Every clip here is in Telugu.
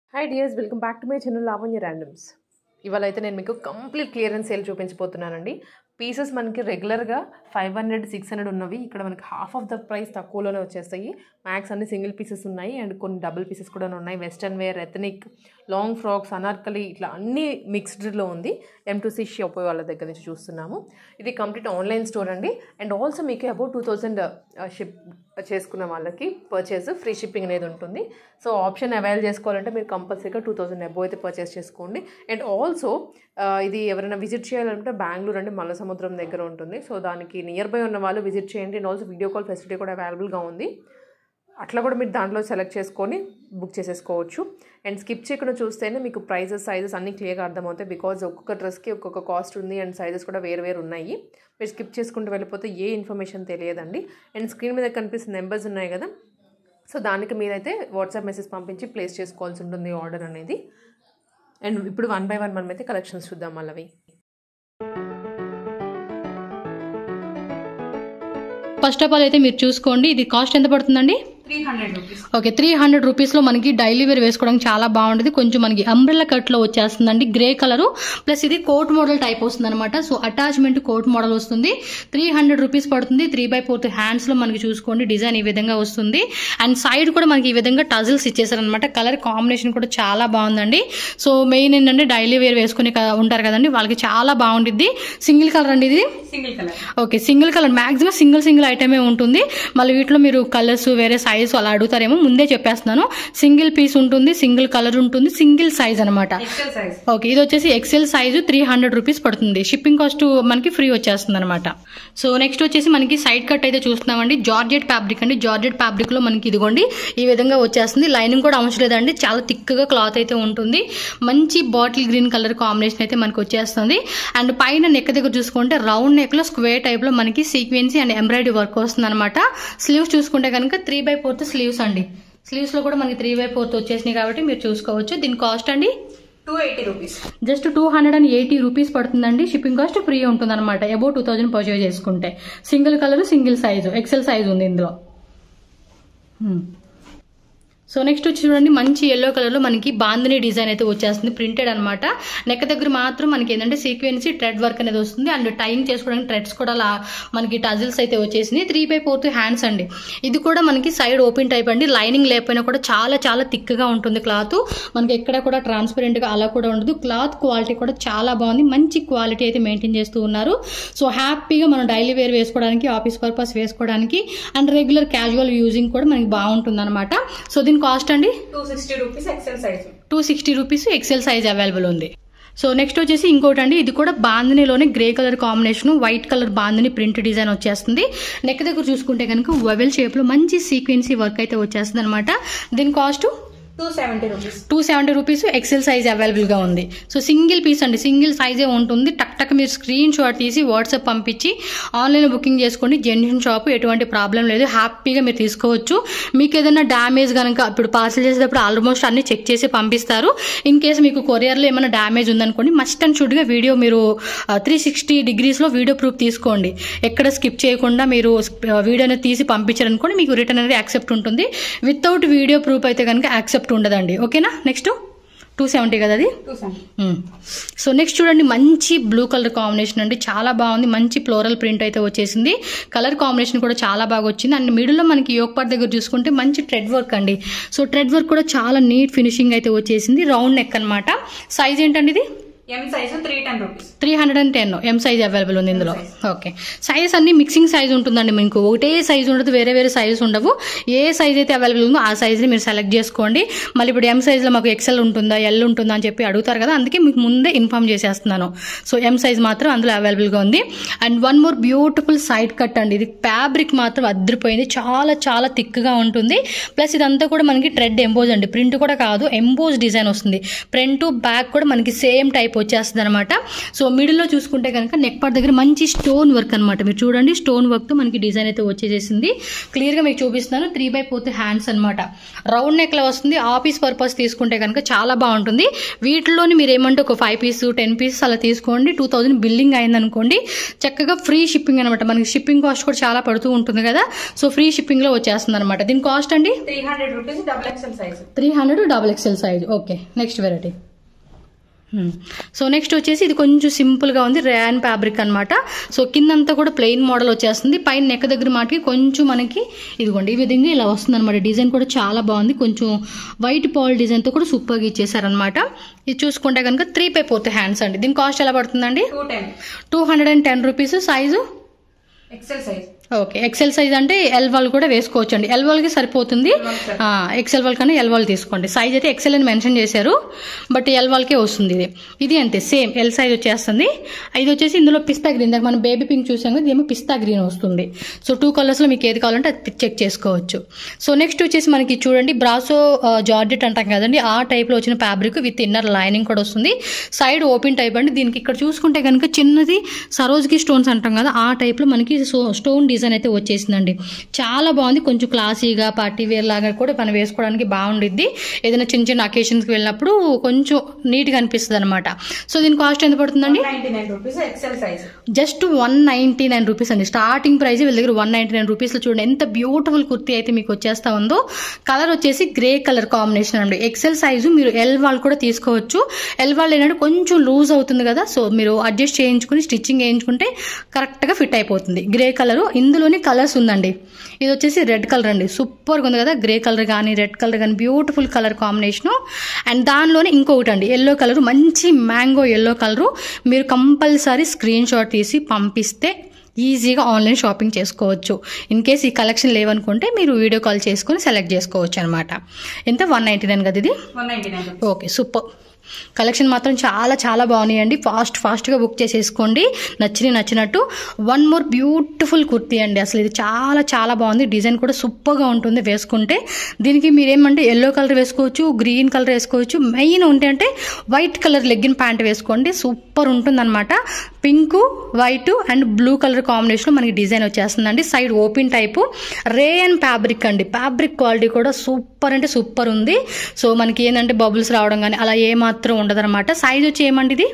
Hi dears, welcome back to my channel Lavanya Randoms. ఇవాళ అయితే నేను మీకు కంప్లీట్ క్లియరెన్స్ సేల్ చూపించబోతున్నానండి. పీసెస్ మనకి రెగ్యులర్గా 500-600 ఉన్నవి ఇక్కడ మనకి హాఫ్ ఆఫ్ ద ప్రైస్ తక్కువలోనే వచ్చేస్తాయి. మ్యాక్స్ అన్ని సింగిల్ పీసెస్ ఉన్నాయి అండ్ కొన్ని డబుల్ పీసెస్ కూడా ఉన్నాయి. Western wear, ethnic, long frocks, anarkali ఇట్లా అన్ని మిక్స్డ్లో ఉంది. M2C షాప్ వాళ్ళ దగ్గర నుంచి చూస్తున్నాము. ఇది కంప్లీట్ ఆన్లైన్ స్టోర్ అండి. అండ్ ఆల్సో మీకు అబౌట్ 2000 షిప్ చేసుకున్న వాళ్ళకి పర్చేస్ ఫ్రీ షిప్పింగ్ అనేది ఉంటుంది. సో ఆప్షన్ అవైల్ చేసుకోవాలంటే మీరు కంపల్సరీగా 2000 అబోవ్ అయితే పర్చేస్ చేసుకోండి. అండ్ ఆల్సో ఇది ఎవరైనా విజిట్ చేయాలంటే బెంగళూరు అంటే మల్ల సముద్రం దగ్గర ఉంటుంది. సో దానికి నియర్ బై ఉన్న వాళ్ళు విజిట్ చేయండి. And also video call facility కూడా అవైలబుల్గా ఉంది. అట్లా కూడా మీరు దాంట్లో సెలెక్ట్ చేసుకొని బుక్ చేసేసుకోవచ్చు. అండ్ స్కిప్ చేయకుండా చూస్తేనే మీకు ప్రైజెస్, సైజెస్ అన్నీ క్లియర్గా అర్థమవుతాయి. బికాజ్ ఒక్కొక్క డ్రెస్కి ఒక్కొక్క కాస్ట్ ఉంది అండ్ సైజెస్ కూడా వేరు ఉన్నాయి. మీరు స్కిప్ చేసుకుంటూ వెళ్ళిపోతే ఏ ఇన్ఫర్మేషన్ తెలియదండి. అండ్ స్క్రీన్ మీద కనిపిస్తున్న నెంబర్స్ ఉన్నాయి కదా, సో దానికి మీరైతే వాట్సాప్ మెసేజ్ పంపించి ప్లేస్ చేసుకోవాల్సి ఉంటుంది ఆర్డర్ అనేది. అండ్ ఇప్పుడు 1 by 1 మనమైతే కలెక్షన్స్ చూద్దాం. మళ్ళీ ఫస్ట్ ఆఫ్ ఆల్ అయితే మీరు చూసుకోండి, ఇది కాస్ట్ ఎంత పడుతుందండి? 300 రూపీస్. ఓకే, 300 రూపీస్లో మనకి డైలీ వేర్ వేసుకోవడానికి చాలా బాగుంటుంది. కొంచెం మనకి అంబ్రెల్లా కట్లో వచ్చేస్తుందండి, గ్రే కలరు ప్లస్ ఇది కోట్ మోడల్ టైప్ వస్తుంది అనమాట. సో అటాచ్మెంట్ కోట్ మోడల్ వస్తుంది. 300 రూపీస్ పడుతుంది. 3/4 హ్యాండ్స్లో మనకి చూసుకోండి డిజైన్ ఈ విధంగా వస్తుంది. అండ్ సైడ్ కూడా మనకి ఈ విధంగా టజిల్స్ ఇచ్చేసారనమాట. కలర్ కాంబినేషన్ కూడా చాలా బాగుందండి. సో మెయిన్ ఏంటంటే డైలీ వేర్ వేసుకుని ఉంటారు కదండి, వాళ్ళకి చాలా బాగుంటుంది. సింగిల్ కలర్ అండి ఇది. Single colour. Okay, single colour. Maximum single ఐటమే ఉంటుంది. మళ్ళీ వీటిలో మీరు కలర్స్ వేరే సైజ్ అలా అడుగుతారేమో, ముందే చెప్పేస్తున్నాను. సింగిల్ పీస్ ఉంటుంది, సింగిల్ కలర్ ఉంటుంది, సింగిల్ సైజ్ అనమాట. ఓకే, ఇది వచ్చేసి ఎక్సెల్ సైజు 300 రూపీస్ పడుతుంది. షిప్పింగ్ కాస్ట్ మనకి ఫ్రీ వచ్చేస్తుంది అనమాట. సో నెక్స్ట్ వచ్చేసి మనకి సైడ్ కట్ అయితే చూస్తున్నామండి. జార్జెట్ ఫ్యాబ్రిక్ అండి. జార్జెట్ ఫ్యాబ్రిక్ లో మనకి ఇదిగోండి ఈ విధంగా వచ్చేస్తుంది. లైనింగ్ కూడా అవసరం లేదండి, చాలా థిక్గా క్లాత్ అయితే ఉంటుంది. మంచి బాటిల్ గ్రీన్ కలర్ కాంబినేషన్ అయితే మనకి వచ్చేస్తుంది. అండ్ పైన నెక్ దగ్గర చూసుకుంటే రౌండ్ నెక్ లో స్క్వేర్ టైప్ లో మనకి సీక్వెన్సీ అండ్ ఎంబ్రాయిడరీ వర్క్ వస్తుంది అనమాట. స్లీవ్స్ చూసుకుంటే కనుక 3/4 స్లీవ్స్ అండి. స్లీవ్స్ లో కూడా మనకి 3/4 వచ్చేసినాయి కాబట్టి మీరు చూసుకోవచ్చు. దీని కాస్ట్ అండి 280 రూపీస్. జస్ట్ 280 రూపీస్ పడుతుందండి. షిప్పింగ్ కాస్ట్ ఫ్రీ ఉంటుంది అనమాట. అబౌట్ 2000 పర్చేజ్ చేసుకుంటే. Single colour, single size, XL size ఉంది ఇందులో. సో నెక్స్ట్ వచ్చి చూడండి, మంచి ఎల్లో కలర్ లో మనకి బాందిని డిజైన్ అయితే వచ్చేస్తుంది, ప్రింటెడ్ అనమాట. నెక్ దగ్గర మాత్రం మనకి ఏంటంటే సీక్వెన్సీ థ్రెడ్ వర్క్ అనేది వస్తుంది. అండ్ టైయింగ్ చేసుకోవడానికి థ్రెడ్స్ కూడా మనకి టజిల్స్ అయితే వచ్చేసినాయి. 3/4 హ్యాండ్స్ అండి. ఇది కూడా మనకి సైడ్ ఓపెన్ టైప్ అండి. లైనింగ్ లేకపోయినా కూడా చాలా థిక్గా ఉంటుంది క్లాత్. మనకి ఎక్కడ కూడా ట్రాన్స్పరెంట్ గా అలా కూడా ఉండదు. క్లాత్ క్వాలిటీ కూడా చాలా బాగుంది. మంచి క్వాలిటీ అయితే మెయింటైన్ చేస్తూ ఉన్నారు. సో హ్యాపీగా మనం డైలీ వేర్ వేసుకోవడానికి, ఆఫీస్ పర్పస్ వేసుకోవడానికి అండ్ రెగ్యులర్ క్యాజువల్ యూజింగ్ కూడా మనకి బాగుంటుంది అనమాట. సో దీని కాస్ట్ అండి 260 rupees XL size. 260 rupees XL size available ఉంది. సో నెక్స్ట్ వచ్చేసి ఇంకోటి అండి. ఇది కూడా బాందినిలోనే grey colour combination, white colour bandhani print design వచ్చేస్తుంది. నెక్ దగ్గర చూసుకుంటే కనుక ఓవెల్ షేప్ లో మంచి సీక్వెన్సీ వర్క్ అయితే వచ్చేస్తుంది అనమాట. దీని cost 270 rupees XL size available గా ఉంది. సో సింగిల్ పీస్ అండి, సింగిల్ సైజే ఉంటుంది. టక్ మీరు స్క్రీన్ షాట్ తీసి వాట్సాప్ పంపించి ఆన్లైన్ బుకింగ్ చేసుకోండి. జెన్యున్ షాప్, ఎటువంటి ప్రాబ్లం లేదు, హ్యాపీగా మీరు తీసుకోవచ్చు. మీకు ఏదైనా డ్యామేజ్ కనుక ఇప్పుడు పార్సల్ చేసేటప్పుడు ఆల్మోస్ట్ అన్ని చెక్ చేసి పంపిస్తారు. ఇన్ కేసు మీకు కొరియర్లో ఏమైనా డ్యామేజ్ ఉందనుకోండి, మస్ట్ అండ్ షుడ్గా వీడియో మీరు 360 degreesలో వీడియో ప్రూఫ్ తీసుకోండి. ఎక్కడ స్కిప్ చేయకుండా మీరు వీడియోని తీసి పంపించారనుకోండి, మీకు రిటర్న్ అనేది యాక్సెప్ట్ ఉంటుంది. వితౌట్ వీడియో ప్రూఫ్ అయితే కనుక యాక్సెప్ట్ ఉండదండి. ఓకేనా? నెక్స్ట్ 270 కదా అది. సో నెక్స్ట్ చూడండి, మంచి బ్లూ కలర్ కాంబినేషన్ అండి, చాలా బాగుంది. మంచి ఫ్లోరల్ ప్రింట్ అయితే వచ్చేసింది. కలర్ కాంబినేషన్ కూడా చాలా బాగా వచ్చింది. అండ్ మిడిల్లో మనకి యోక్ పార్ట్ దగ్గర చూసుకుంటే మంచి థ్రెడ్ వర్క్ అండి. సో థ్రెడ్ వర్క్ కూడా చాలా నీట్ ఫినిషింగ్ అయితే వచ్చేసింది. రౌండ్ నెక్ అనమాట. సైజ్ ఏంటండి ఇది? M size 310 rupees. 310 M size available ఉంది ఇందులో. ఓకే, సైజ్ అన్ని మిక్సింగ్ సైజ్ ఉంటుందండి. మీకు ఒకటే సైజ్ ఉండదు, వేరే సైజెస్ ఉండవు. ఏ సైజ్ అయితే అవైలబుల్ ఉందో ఆ సైజ్ని మీరు సెలెక్ట్ చేసుకోండి. మళ్ళీ ఇప్పుడు M సైజ్లో మాకు ఎక్సెల్ ఉంటుందా, ఎల్ ఉంటుందా అని చెప్పి అడుగుతారు కదా, అందుకే మీకు ముందే ఇన్ఫార్మ్ చేసేస్తున్నాను. సో M సైజ్ మాత్రం అందులో అవైలబుల్గా ఉంది. And one more beautiful side cut అండి. ఇది ఫ్యాబ్రిక్ మాత్రం అదిరిపోయింది, చాలా థిక్గా ఉంటుంది. ప్లస్ ఇదంతా కూడా మనకి థ్రెడ్ ఎంబోజ్ అండి, ప్రింట్ కూడా కాదు, ఎంబోజ్ డిజైన్ వస్తుంది. ఫ్రంట్ బ్యాక్ కూడా మనకి సేమ్ టైప్ వచ్చేస్తుంది అనమాట. సో మిడిల్లో చూసుకుంటే కనుక నెక్ పార్ట్ దగ్గర మంచి స్టోన్ వర్క్ అనమాట. మీరు చూడండి స్టోన్ వర్క్తో మనకి డిజైన్ అయితే వచ్చేసేసింది. క్లియర్గా మీకు చూపిస్తున్నాను. 3/4 హ్యాండ్స్ అనమాట. రౌండ్ నెక్లో వస్తుంది. ఆఫీస్ పర్పస్ తీసుకుంటే కనుక చాలా బాగుంటుంది. వీటిలోని మీరు ఏమంటే ఒక 5 పీస్ 10 పీసెస్ అలా తీసుకోండి. 2000 బిల్లింగ్ అయిందనుకోండి, చక్కగా ఫ్రీ షిప్పింగ్ అనమాట. మనకి షిప్పింగ్ కాస్ట్ కూడా చాలా పడుతూ ఉంటుంది కదా, సో ఫ్రీ షిప్పింగ్లో వచ్చేస్తుంది అనమాట. దీని కాస్ట్ అండి 300 rupees XXL size. 300 XXL size. Okay, next variety. So next వచ్చేసి ఇది కొంచెం సింపుల్గా ఉంది. రేయాన్ ఫ్యాబ్రిక్ అనమాట. సో కిందంతా కూడా ప్లెయిన్ మోడల్ వచ్చేస్తుంది. పైన నెక్ దగ్గర మాటికి కొంచెం మనకి ఇదిగోండి ఈ విధంగా ఇలా వస్తుంది అనమాట. డిజైన్ కూడా చాలా బాగుంది. కొంచెం వైట్ పాల్ డిజైన్తో కూడా సూపర్గా ఇచ్చేసారనమాట. ఇది చూసుకుంటే కనుక 3/4 హ్యాండ్స్ అండి. దీని కాస్ట్ ఎలా పడుతుందండి? 210 rupees. Size XL size. Okay, XL size అంటే ఎల్ వాళ్ళు కూడా వేసుకోవచ్చు అండి. ఎల్ వాళ్ళకి సరిపోతుంది. ఎక్సెల్ వాళ్ళ కన్నా ఎల్ వాళ్ళు తీసుకోండి. సైజ్ అయితే ఎక్సెల్ అని మెన్షన్ చేశారు, బట్ ఎల్ వాళ్ళకే వస్తుంది. ఇది అంతే సేమ్ ఎల్ సైజ్ వచ్చేస్తుంది. ఇది వచ్చేసి ఇందులో పిస్తా గ్రీన్, దాకా మనం బేబీ పింక్ చూసాం కదా, ఇదేమో పిస్తా గ్రీన్ వస్తుంది. సో 2 కలర్స్లో మీకు ఏది కావాలంటే అది చెక్ చేసుకోవచ్చు. సో నెక్స్ట్ వచ్చేసి మనకి చూడండి బ్రాసో జార్జెట్ అంటాం కదండి, ఆ టైప్లో వచ్చిన ఫ్యాబ్రిక్ విత్ ఇన్నర్ లైనింగ్ కూడా వస్తుంది. సైడ్ ఓపెన్ టైప్ అండి. దీనికి ఇక్కడ చూసుకుంటే కనుక చిన్నది సరోజ్కి స్టోన్స్ అంటాం కదా, ఆ టైప్లో మనకి స్టోన్ డిజైన్ అయితే వచ్చేసిందండి. చాలా బాగుంది. కొంచెం క్లాసీగా పార్టీ వేర్ లాగా కూడా మనం వేసుకోవడానికి బాగుండిద్ది. ఏదైనా చిన్న చిన్న అకేషన్స్కి వెళ్ళినప్పుడు కొంచెం నీట్గా అనిపిస్తుంది అనమాట. సో దీని కాస్ట్ ఎంత పడుతుందండి? 199 rupees XL size. Just 199 rupees అండి. స్టార్టింగ్ ప్రైస్ వీళ్ళ దగ్గర 199 రూపీస్లో చూడండి ఎంత బ్యూటిఫుల్ కుర్తీ అయితే మీకు వచ్చేస్తా ఉందో. కలర్ వచ్చేసి గ్రే కలర్ కాంబినేషన్ అండి. ఎక్సెల్ సైజు మీరు ఎల్ వాళ్ళు కూడా తీసుకోవచ్చు. ఎల్ వాళ్ళు ఏంటంటే కొంచెం లూజ్ అవుతుంది కదా, సో మీరు అడ్జస్ట్ చేయించుకుని స్టిచ్చింగ్ వేయించుకుంటే కరెక్ట్గా ఫిట్ అయిపోతుంది. Grey colour. ఇందులోనే కలర్స్ ఉందండి. ఇది వచ్చేసి రెడ్ కలర్ అండి. సూపర్గా ఉంది కదా, గ్రే కలర్ కానీ రెడ్ కలర్ కానీ బ్యూటిఫుల్ కలర్ కాంబినేషను. అండ్ దానిలోనే ఇంకొకటి అండి ఎల్లో కలర్, మంచి మ్యాంగో ఎల్లో కలరు. మీరు కంపల్సరీ స్క్రీన్ షాట్ తీసి పంపిస్తే ఈజీగా ఆన్లైన్ షాపింగ్ చేసుకోవచ్చు. ఇన్ కేస్ ఈ కలెక్షన్ లేవనుకుంటే మీరు వీడియో కాల్ చేసుకుని సెలెక్ట్ చేసుకోవచ్చు అనమాట. ఎంత? 199 కదా ఇది? 199. Okay, super. కలెక్షన్ మాత్రం చాలా చాలా బాగున్నాయండి. ఫాస్ట్గా బుక్ చేసేసుకోండి నచ్చినట్టు. వన్ మోర్ బ్యూటిఫుల్ కుర్తీ అండి. అసలు ఇది చాలా చాలా బాగుంది. డిజైన్ కూడా సూపర్గా ఉంటుంది వేసుకుంటే. దీనికి మీరేమంటే ఎల్లో కలర్ వేసుకోవచ్చు, గ్రీన్ కలర్ వేసుకోవచ్చు. మెయిన్ ఏంటంటే వైట్ కలర్ లెగ్గిన్ ప్యాంట్ వేసుకోండి, సూపర్ ఉంటుంది అనమాట. Pink white and blue colour కాంబినేషన్లో మనకి డిజైన్ వచ్చేస్తుందండి. Side open type rayon fabric అండి. ఫ్యాబ్రిక్ క్వాలిటీ కూడా సూపర్ అంటే సూపర్ ఉంది. సో మనకి ఏంటంటే బబుల్స్ రావడం కానీ అలా ఏమాత్రం ఉండదు అనమాట. సైజ్ వచ్చి ఏమండి ఇది?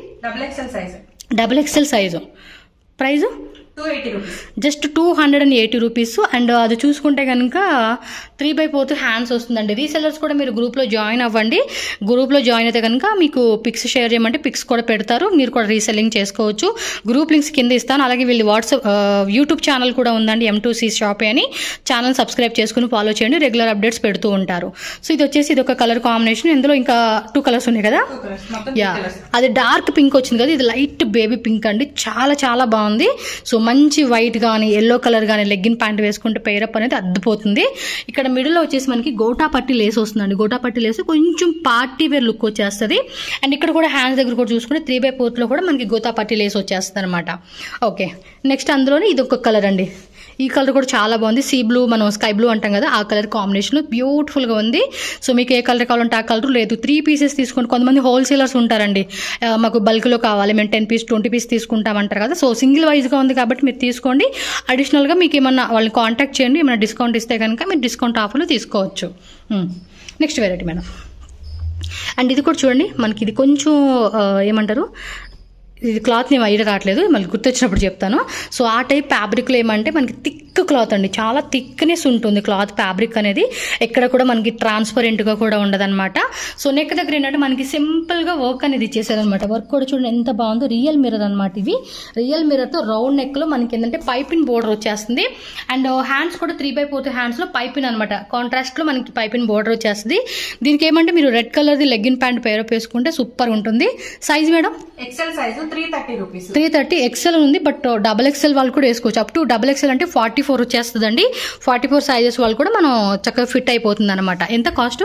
XXL size. Price 280 rupees. Just 280 rupees. And అది చూసుకుంటే కనుక 3/4 హ్యాండ్స్ వస్తుందండి. రీసెల్లర్స్ కూడా మీరు గ్రూప్లో జాయిన్ అవ్వండి. గ్రూప్లో జాయిన్ అయితే కనుక మీకు పిక్స్ షేర్ చేయమంటే పిక్స్ కూడా పెడతారు. మీరు కూడా రీసెల్లింగ్ చేసుకోవచ్చు. గ్రూప్ లింక్స్ కింద ఇస్తాను. అలాగే వీళ్ళు యూట్యూబ్ ఛానల్ కూడా ఉందండి, M2C షాపే అని. ఛానల్ సబ్స్క్రైబ్ చేసుకుని ఫాలో చేయండి. రెగ్యులర్ అప్డేట్స్ పెడుతూ ఉంటారు. సో ఇది వచ్చేసి ఇది ఒక కలర్ కాంబినేషన్. ఇందులో ఇంకా 2 కలర్స్ ఉన్నాయి కదా. యా, అది డార్క్ పింక్ వచ్చింది కదా, ఇది లైట్ బేబీ పింక్ అండి. చాలా చాలా బాగుంది. సో మంచి వైట్ కానీ ఎల్లో కలర్ కానీ లెగ్గిన్ ప్యాంట్ వేసుకుంటే పేరప్ అనేది అద్దిపోతుంది. ఇక్కడ మిడిల్లో వచ్చేసి మనకి గోటాపట్టి లేస్ వస్తుందండి. గోటాపట్టి లేస్ కొంచెం పార్టీ వేర్ లుక్ వచ్చేస్తుంది. అండ్ ఇక్కడ కూడా హ్యాండ్స్ దగ్గర కూడా చూసుకుంటే 3/4 కూడా మనకి గోటాపట్టి లేస్ వచ్చేస్తుంది అనమాట. ఓకే, నెక్స్ట్ అందులోనే ఇది ఒక కలర్ అండి. ఈ కలర్ కూడా చాలా బాగుంది. సీ బ్లూ, మనం స్కై బ్లూ అంటాం కదా, ఆ కలర్ కాంబినేషన్ బ్యూటిఫుల్గా ఉంది. సో మీకు ఏ కలర్ కావాలంటే ఆ కలర్ లేదు. 3 పీసెస్ తీసుకోండి. కొంతమంది హోల్సేలర్స్ ఉంటారండి, మాకు బల్క్లో కావాలి, మేము 10 పీస్ 20 పీస్ తీసుకుంటామంటారు కదా. సో సింగిల్ వైజ్గా ఉంది కాబట్టి మీరు తీసుకోండి. అడిషనల్గా మీకు ఏమన్నా వాళ్ళని కాంటాక్ట్ చేయండి. ఏమైనా డిస్కౌంట్ ఇస్తే కనుక మీరు డిస్కౌంట్ ఆఫర్లో తీసుకోవచ్చు. Next variety madam. అండ్ ఇది కూడా చూడండి, మనకి ఇది కొంచెం ఏమంటారు, ఇది క్లాత్ నేను ఐడియా రావట్లేదు, మళ్ళీ గుర్తొచ్చినప్పుడు చెప్తాను. సో ఆ టైప్ ఫ్యాబ్రిక్లో ఏమంటే మనకి థిక్ క్లాత్ అండి. చాలా థిక్నెస్ ఉంటుంది క్లాత్ ఫ్యాబ్రిక్ అనేది. ఎక్కడ కూడా మనకి ట్రాన్స్పరెంట్గా కూడా ఉండదన్నమాట. సో నెక్ దగ్గర ఏంటంటే మనకి సింపుల్గా వర్క్ అనేది ఇచ్చేసారనమాట. వర్క్ కూడా చూడండి ఎంత బాగుందో. రియల్ మిర్రర్ అనమాట ఇవి. రియల్ మిర్రర్తో రౌండ్ నెక్లో మనకి ఏంటంటే పైపిన్ బోర్డర్ వచ్చేస్తుంది. అండ్ హ్యాండ్స్ కూడా 3/4 హ్యాండ్స్లో పైపిన్ అనమాట. కాంట్రాస్ట్లో మనకి పైపిన్ బోర్డర్ వచ్చేస్తుంది. దీనికి ఏమంటే మీరు రెడ్ కలర్ది లెగ్గిన్ ప్యాంట్ పేరప్ వేసుకుంటే సూపర్ ఉంటుంది. Size madam? XL size 330 rupees. 330 XL ఉంది, బట్ XXL వాళ్ళు కూడా వేసుకోవచ్చు. అప్ టు XXL అంటే 44 వచ్చేస్తుందండి. 44 సైజెస్ వాళ్ళు కూడా మనం చక్కగా ఫిట్ అయిపోతుంది అనమాట. ఎంత కాస్ట్?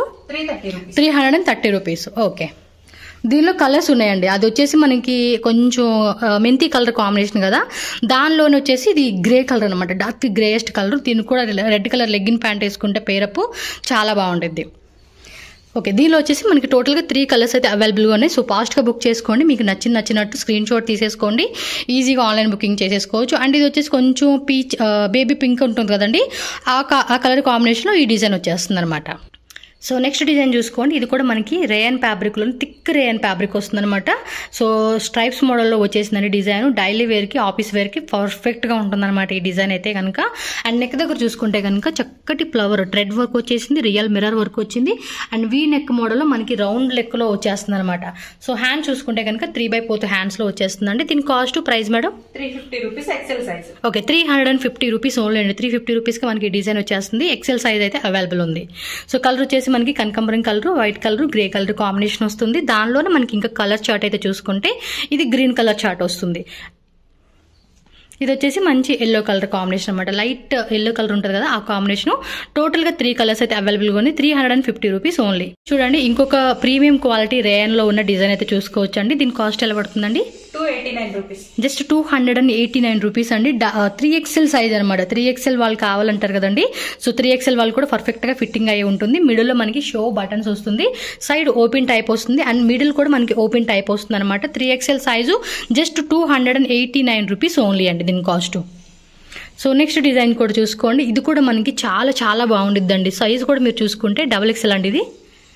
330 రూపీస్. ఓకే, దీనిలో కలర్స్ ఉన్నాయండి. అది వచ్చేసి మనకి కొంచెం మెంతి కలర్ కాంబినేషన్ కదా, దానిలోనే వచ్చేసి ఇది గ్రే కలర్ అనమాట. Dark greyest colour. దీనికి కూడా రెడ్ కలర్ లెగ్గిన్ ప్యాంట్ వేసుకుంటే పేరప్ చాలా బాగుంటుంది. ఓకే, దీనిలో వచ్చేసి మనకి టోటల్గా 3 కలర్స్ అయితే అవైలబుల్గా ఉన్నాయి. సో ఫాస్ట్గా బుక్ చేసుకోండి, మీకు నచ్చినట్టు స్క్రీన్ షాట్ తీసేసుకోండి, ఈజీగా ఆన్లైన్ బుకింగ్ చేసేసుకోవచ్చు. అండ్ ఇది వచ్చేసి కొంచెం పీచ్ బేబీ పింక్ ఉంటుంది కదండి, ఆ కలర్ కాంబినేషన్లో ఈ డిజైన్ వచ్చేస్తుంది అనమాట. సో నెక్స్ట్ డిజైన్ చూసుకోండి, ఇది కూడా మనకి రేయన్ ఫ్యాబ్రిక్లో థిక్ రేయన్ ఫ్యాబ్రిక్ వస్తుందన్నమాట. సో స్ట్రైప్స్ మోడల్లో వచ్చేసిందండి డిజైన్. డైలీ వేర్కి, ఆఫీస్ వేర్కి పర్ఫెక్ట్గా ఉంటుందన్నమాట ఈ డిజైన్ అయితే కనుక. అండ్ నెక్ దగ్గర చూసుకుంటే కనుక చక్కటి ఫ్లవర్ థ్రెడ్ వర్క్ వచ్చేసింది, రియల్ మిర్రర్ వర్క్ వచ్చింది. అండ్ వీ నెక్ మోడల్లో మనకి రౌండ్ లెక్లో వచ్చేస్తుంది అనమాట. సో హ్యాండ్ చూసుకుంటే కనుక 3/4 హ్యాండ్స్లో వచ్చేస్తుందండి. దీని cost price madam 350 rupees XL size. Okay, 350 rupees only అండి. 350 రూపీస్కి మనకి డిజైన్ వచ్చేస్తుంది. ఎక్సెల్ సైజ్ అయితే అవైలబుల్ ఉంది. సో కలర్ వచ్చేసి మనకి కనకాంబరం colour, white colour, grey colour combination వస్తుంది. దానిలోనే మనకి ఇంకా కలర్ చార్ట్ అయితే చూసుకుంటే ఇది గ్రీన్ కలర్ చార్ట్ వస్తుంది. ఇది వచ్చేసి మంచి ఎల్లో కలర్ కాంబినేషన్ అనమాట. లైట్ ఎల్లో కలర్ ఉంటుంది కదా, ఆ కాంబినేషన్. టోటల్గా 3 కలర్స్ అయితే అవైలబుల్గా ఉంది. 350 రూపీస్ ఓన్లీ. చూడండి, ఇంకొక ప్రీమియం క్వాలిటీ రేయన్లో ఉన్న డిజైన్ అయితే చూసుకోవచ్చు అండి. దీని కాస్ట్ ఎలా పడుతుందండి? 289 రూపీస్. జస్ట్ 289 రూపీస్ అండి. 3XL సైజ్ అనమాట. 3XL వాళ్ళు కావాలంటారు కదండి. సో 3XL వాళ్ళు కూడా పర్ఫెక్ట్గా ఫిట్టింగ్ అయ్యి ఉంటుంది. మిడిల్లో మనకి షో బటన్స్ వస్తుంది, సైడ్ ఓపెన్ టైప్ వస్తుంది, అండ్ మిడిల్ కూడా మనకి ఓపెన్ టైప్ వస్తుంది అనమాట. 3XL size just 289 rupees only అండి దీని కాస్ట్. సో నెక్స్ట్ డిజైన్ కూడా చూసుకోండి, ఇది కూడా మనకి చాలా చాలా బాగుండిద్దండి. సైజ్ కూడా మీరు చూసుకుంటే XXL అండి ఇది.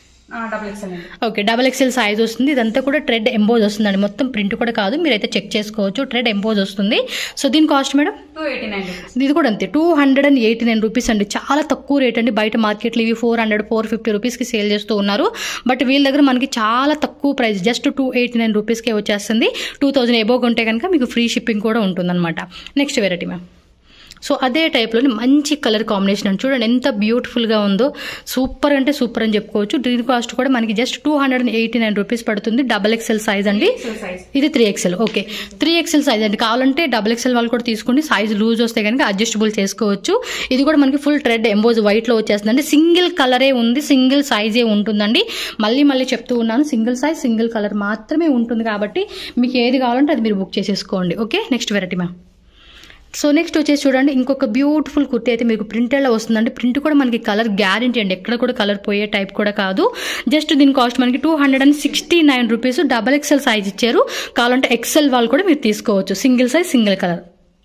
ఓకే, XXL సైజ్ వస్తుంది. ఇదంతా కూడా థ్రెడ్ ఎంబోజ్ వస్తుందండి, మొత్తం ప్రింట్ కూడా కాదు, మీరైతే చెక్ చేసుకోవచ్చు. థ్రెడ్ ఎంబోజ్ వస్తుంది. సో దీని కాస్ట్ మేడం 289. ఇది కూడా అంతే, 289 రూపీస్ అండి. చాలా తక్కువ రేట్ అండి. బయట మార్కెట్లో ఇవి 400-450 రూపీస్కి సేల్ చేస్తూ ఉన్నారు. బట్ వీళ్ళ దగ్గర మనకి చాలా తక్కువ ప్రైస్, జస్ట్ 289 రూపీస్కే వచ్చేస్తుంది. 2000 ఎబోవ్ ఉంటే కనుక మీకు ఫ్రీ షిప్పింగ్ కూడా ఉంటుందన్నమాట. Next variety ma'am. సో అదే టైప్లోని మంచి కలర్ కాంబినేషన్ అండి. చూడండి ఎంత బ్యూటిఫుల్గా ఉందో, సూపర్ అంటే సూపర్ అని చెప్పుకోవచ్చు. దీని కాస్ట్ కూడా మనకి జస్ట్ 289 రూపీస్ పడుతుంది. XXL సైజ్ అండి. ఇది 3XL. ఓకే, 3XL సైజ్ అండి. కావాలంటే XXL వాళ్ళు కూడా తీసుకోండి. సైజ్ లూజ్ వస్తే కనుక అడ్జస్టబుల్ చేసుకోవచ్చు. ఇది కూడా మనకి ఫుల్ థ్రెడ్ ఎంబోజ్ వైట్లో వచ్చేస్తుందండి. సింగిల్ కలరే ఉంది, సింగిల్ సైజే ఉంటుందండి. మళ్ళీ చెప్తూ ఉన్నాను, సింగిల్ సైజ్ సింగిల్ కలర్ మాత్రమే ఉంటుంది. కాబట్టి మీకు ఏది కావాలంటే అది మీరు బుక్ చేసేసుకోండి. Okay, next variety ma'am. So next వచ్చేసి చూడండి, ఇంకొక బ్యూటిఫుల్ కుర్తీ అయితే మీకు ప్రింటెడ్లో వస్తుందండి. ప్రింట్ కూడా మనకి కలర్ గ్యారంటీ అండి, ఎక్కడ కూడా కలర్ పోయే టైప్ కూడా కాదు. జస్ట్ దీని కాస్ట్ మనకి 269 రూపీస్. XXL సైజ్ ఇచ్చారు. కావాలంటే XL వాళ్ళు కూడా మీరు తీసుకోవచ్చు. Single size single colour.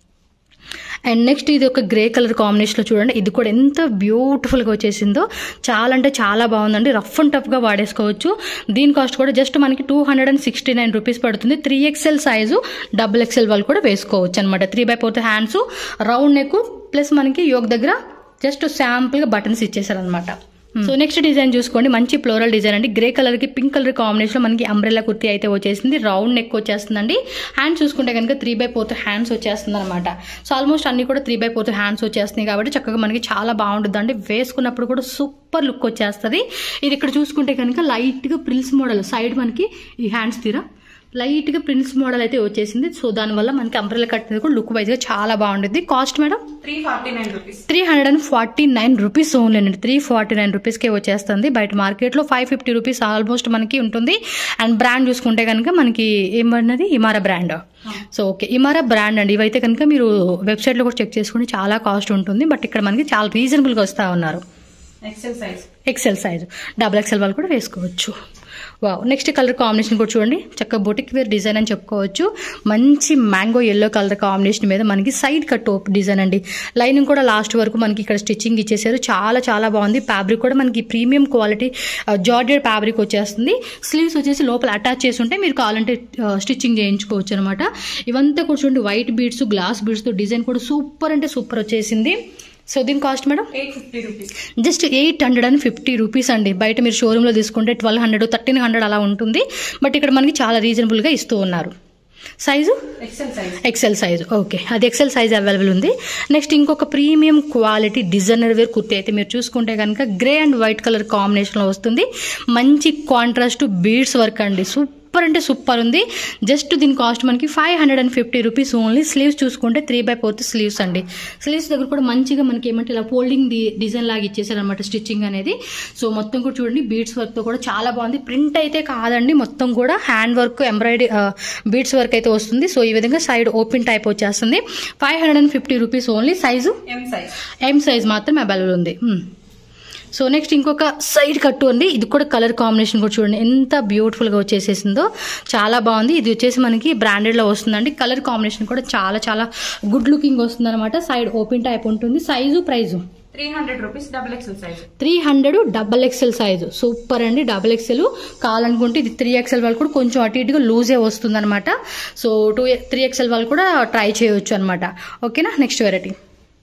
And next ఇది ఒక గ్రే కలర్ కాంబినేషన్లో చూడండి, ఇది కూడా ఎంత బ్యూటిఫుల్గా వచ్చేసిందో, చాలా అంటే చాలా బాగుందండి. రఫ్ అండ్ టఫ్గా వాడేసుకోవచ్చు. దీని కాస్ట్ కూడా జస్ట్ మనకి 269 రూపీస్ పడుతుంది. 3XL సైజు XXL వాళ్ళు కూడా వేసుకోవచ్చు అనమాట. 3/4 హ్యాండ్స్, రౌండ్ నెక్, ప్లస్ మనకి యోక్ దగ్గర జస్ట్ శాంపుల్గా బటన్స్ ఇచ్చేసారనమాట. సో నెక్స్ట్ డిజైన్ చూసుకోండి, మంచి ఫ్లోరల్ డిజైన్ అండి. గ్రే కలర్ కి పింక్ కలర్ కాంబినేషన్ లో మనకి అంబ్రెల్లా కుర్తీ అయితే వచ్చేసింది. రౌండ్ నెక్ వచ్చేస్తుందండి. హ్యాండ్ చూసుకుంటే కనుక 3/4 హ్యాండ్స్ వచ్చేస్తుంది అనమాట. సో ఆల్మోస్ట్ అన్ని కూడా 3/4 హ్యాండ్స్ వచ్చేస్తున్నాయి కాబట్టి చక్కగా మనకి చాలా బాగుంటుంది. వేసుకున్నప్పుడు కూడా సూపర్ లుక్ వచ్చేస్తుంది. ఇది ఇక్కడ చూసుకుంటే కనుక లైట్ గా ప్రిల్స్ మోడల్, సైడ్ మనకి ఈ హ్యాండ్స్ తీరా లైట్గా ప్రిన్స్ మోడల్ అయితే వచ్చేసింది. సో దానివల్ల మనకి అంబ్రెల్లా కట్ అనేది కూడా లుక్ వైజ్గా చాలా బాగుంటుంది. కాస్ట్ మేడం 349 రూపీస్ ఓన్లీ అండి. 349 రూపీస్కే వచ్చేస్తుంది. బయట మార్కెట్లో 550 రూపీస్ ఆల్మోస్ట్ మనకి ఉంటుంది. అండ్ బ్రాండ్ చూసుకుంటే కనుక మనకి ఏమన్నది Imara brand. So okay, Imara brand అండి. ఇవైతే కనుక మీరు వెబ్సైట్లో కూడా చెక్ చేసుకుంటే చాలా కాస్ట్ ఉంటుంది. బట్ ఇక్కడ మనకి చాలా రీజనబుల్గా వస్తూ ఉన్నారు. XL సైజ్ XXL వాళ్ళు కూడా వేసుకోవచ్చు. వావ్, నెక్స్ట్ కలర్ కాంబినేషన్ కూడా చూడండి, చక్కగా బొటిక్ వేర్ డిజైన్ అని చెప్పుకోవచ్చు. మంచి మ్యాంగో ఎల్లో కలర్ కాంబినేషన్ మీద మనకి సైడ్ కట్ టోప్ డిజైన్ అండి. లైనింగ్ కూడా లాస్ట్ వరకు మనకి ఇక్కడ స్టిచ్చింగ్ ఇచ్చేసారు. చాలా చాలా బాగుంది. ఫ్యాబ్రిక్ కూడా మనకి ప్రీమియం క్వాలిటీ జార్జెట్ ఫ్యాబ్రిక్ వచ్చేస్తుంది. స్లీవ్స్ వచ్చేసి లోపల అటాచ్ చేసి ఉంటే మీరు కావాలంటే స్టిచ్చింగ్ చేయించుకోవచ్చు అనమాట. ఇవంతా కూడా చూడండి, వైట్ బీడ్స్, గ్లాస్ బీడ్స్తో డిజైన్ కూడా సూపర్ అంటే సూపర్ వచ్చేసింది. సో దీని cost madam 850 rupees. Just 850 rupees అండి. బయట మీరు షోరూంలో తీసుకుంటే 1200, 1300 అలా ఉంటుంది. బట్ ఇక్కడ మనకి చాలా రీజనబుల్గా ఇస్తూ ఉన్నారు. Size XL size. ఓకే, అది XL సైజ్ అవైలబుల్ ఉంది. నెక్స్ట్ ఇంకొక premium quality designer wear kurti అయితే మీరు చూసుకుంటే కనుక గ్రే అండ్ వైట్ కలర్ కాంబినేషన్లో వస్తుంది. మంచి కాంట్రాస్ట్ బీడ్స్ వర్క్ అండి. సూపర్ అంటే సూపర్ ఉంది. జస్ట్ దీని కాస్ట్ మనకి 550 రూపీస్ ఓన్లీ. స్లీవ్స్ చూసుకుంటే 3/4 స్లీవ్స్ అండి. స్లీవ్స్ దగ్గర కూడా మంచిగా మనకి ఏమంటే ఇలా ఫోల్డింగ్ డిజైన్ లాగా ఇచ్చేసారు అనమాట స్టిచ్చింగ్ అనేది. సో మొత్తం కూడా చూడండి బీడ్స్ వర్క్తో కూడా చాలా బాగుంది. ప్రింట్ అయితే కాదండి, మొత్తం కూడా hand work, embroidery beads work అయితే వస్తుంది. సో ఈ విధంగా సైడ్ ఓపెన్ టైప్ వచ్చేస్తుంది. 550 rupees only. Size M size మాత్రం అవైలబుల్ ఉంది. సో నెక్స్ట్ ఇంకొక సైడ్ కట్టు అండి. ఇది కూడా కలర్ కాంబినేషన్ కూడా చూడండి ఎంత బ్యూటిఫుల్గా వచ్చేసేసిందో, చాలా బాగుంది. ఇది వచ్చేసి మనకి బ్రాండెడ్లో వస్తుందండి. కలర్ కాంబినేషన్ కూడా చాలా చాలా గుడ్ లుకింగ్ వస్తుంది అనమాట. సైడ్ ఓపెన్ టైప్ ఉంటుంది. Size price 300 rupees double XL size. 300 double XL size. Super అండి. డబల్ ఎక్సెల్ కావాలనుకుంటే ఇది 3XL వాళ్ళు కూడా కొంచెం అటు ఇటుగా లూజే వస్తుంది అనమాట. సో 3XL వాళ్ళు కూడా ట్రై చేయొచ్చు అనమాట. ఓకేనా. నెక్స్ట్ వెరైటీ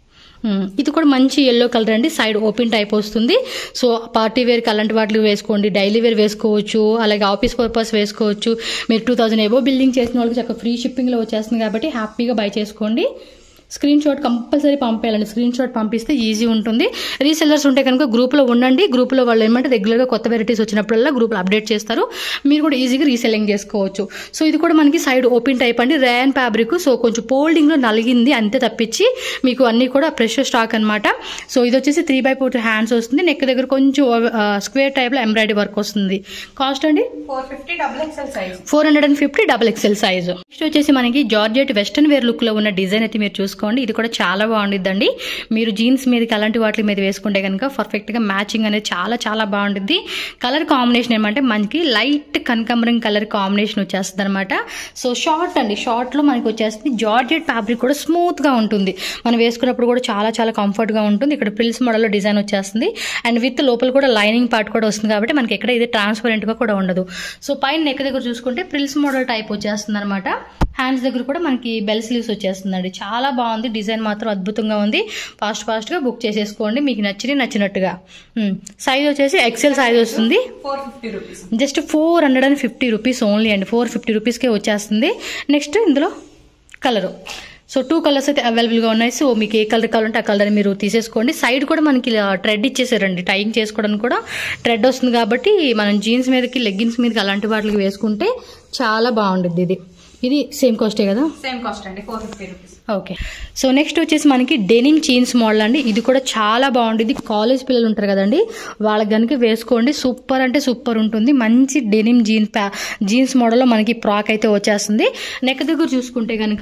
ఇది కూడా మంచి ఎల్లో కలర్ అండి. సైడ్ ఓపెన్ టైప్ వస్తుంది. సో పార్టీ వేర్కి అలాంటి వాటికి వేసుకోండి, డైలీ వేర్ వేసుకోవచ్చు, అలాగే ఆఫీస్ పర్పస్ వేసుకోవచ్చు. మీరు 2000 ఎబో బిల్డింగ్ చేసిన వాళ్ళకి చక్కగా ఫ్రీ షిప్పింగ్లో వచ్చేస్తుంది కాబట్టి హ్యాపీగా బై చేసుకోండి. స్క్రీన్ షాట్ కంపల్సరీ పంపేయాలండి. స్క్రీన్ షాట్ పంపిస్తే ఈజీ ఉంటుంది. రీసెల్లర్స్ ఉంటే కనుక గ్రూప్లో ఉండండి. గ్రూప్లో వాళ్ళు ఏమంటే రెగ్యులర్గా కొత్త వెరైటీస్ వచ్చినప్పుడల్లా గ్రూప్లో అప్డేట్ చేస్తారు. మీరు కూడా ఈజీగా రీసెల్లింగ్ చేసుకోవచ్చు. సో ఇది కూడా మనకి సైడ్ ఓపెన్ టైప్ అండి. Rayon fabric. సో కొంచెం ఫోల్డింగ్లో నలిగింది అంతే తప్పించి మీకు అన్నీ కూడా ఫ్రెష్ స్టాక్ అనమాట. సో ఇది వచ్చేసి 3/4 హ్యాండ్స్ వస్తుంది. నెక్ దగ్గర కొంచెం స్క్వేర్ టైప్లో ఎంబ్రాయిడరీ వర్క్ వస్తుంది. కాస్ట్ అండి 450 double XL size. 450 double XL size. Next వచ్చేసి మనకి జార్జెట్ వెస్టర్న్ వేర్ లుక్లో ఉన్న డిజైన్ అయితే మీరు చూసుకోండి. ఇది కూడా చాలా బాగుండిద్దండి. మీరు జీన్స్ మీదకి అలాంటి వాటి మీద వేసుకుంటే కనుక పర్ఫెక్ట్గా మ్యాచింగ్ అనేది చాలా చాలా బాగుంటుంది. కలర్ కాంబినేషన్ ఏమంటే మనకి లైట్ కనకాంబరం కలర్ కాంబినేషన్ వచ్చేస్తుంది అనమాట. సో షార్ట్ అండి. షార్ట్లో మనకి వచ్చేస్తుంది. జార్జెట్ ఫ్యాబ్రిక్ కూడా స్మూత్గా ఉంటుంది. మనం వేసుకున్నప్పుడు కూడా చాలా చాలా కంఫర్ట్గా ఉంటుంది. ఇక్కడ ప్రిల్స్ మోడల్లో డిజైన్ వచ్చేస్తుంది. అండ్ విత్ లోపల కూడా లైనింగ్ పార్ట్ కూడా వస్తుంది కాబట్టి మనకి ఎక్కడ ఇది ట్రాన్స్పరెంట్గా కూడా ఉండదు. సో పైన నెక్ దగ్గర చూసుకుంటే ప్రిల్స్ మోడల్ టైప్ వచ్చేస్తుంది అనమాట. హ్యాండ్స్ దగ్గర కూడా మనకి బెల్ స్లీవ్స్ వచ్చేస్తుందండి. చాలా బాగుంది. డిజైన్ మాత్రం అద్భుతంగా ఉంది. ఫాస్ట్గా బుక్ చేసేసుకోండి మీకు నచ్చినట్టుగా. సైజ్ వచ్చేసి ఎక్సెల్ సైజ్ వస్తుంది. 450 రూపీస్. జస్ట్ 450 రూపీస్ ఓన్లీ అండి. 450 రూపీస్కే వచ్చేస్తుంది. నెక్స్ట్ ఇందులో కలరు. సో 2 కలర్స్ అయితే అవైలబుల్గా ఉన్నాయి. సో మీకు ఏ కలర్ కావాలంటే ఆ కలర్ మీరు తీసేసుకోండి. సైడ్ కూడా మనకి థ్రెడ్ ఇచ్చేసారండి. టైయింగ్ చేసుకోవడానికి కూడా థ్రెడ్ వస్తుంది కాబట్టి మనం జీన్స్ మీదకి లెగ్గిన్స్ మీదకి అలాంటి వాటికి వేసుకుంటే చాలా బాగుంటుంది. ఇది సేమ్ కాస్టే కదా. సేమ్ కాస్ట్ అండి 450 రూపీస్. ఓకే. సో నెక్స్ట్ వచ్చేసి మనకి డెనిమ్ జీన్స్ మోడల్ అండి. ఇది కూడా చాలా బాగుంటుంది. కాలేజ్ పిల్లలు ఉంటారు కదండి, వాళ్ళకి కనుక వేసుకోండి. సూపర్ అంటే సూపర్ ఉంటుంది. మంచి డెనిమ్ జీన్స్ మోడల్లో మనకి ఫ్రాక్ అయితే వచ్చేస్తుంది. నెక్ దగ్గర చూసుకుంటే కనుక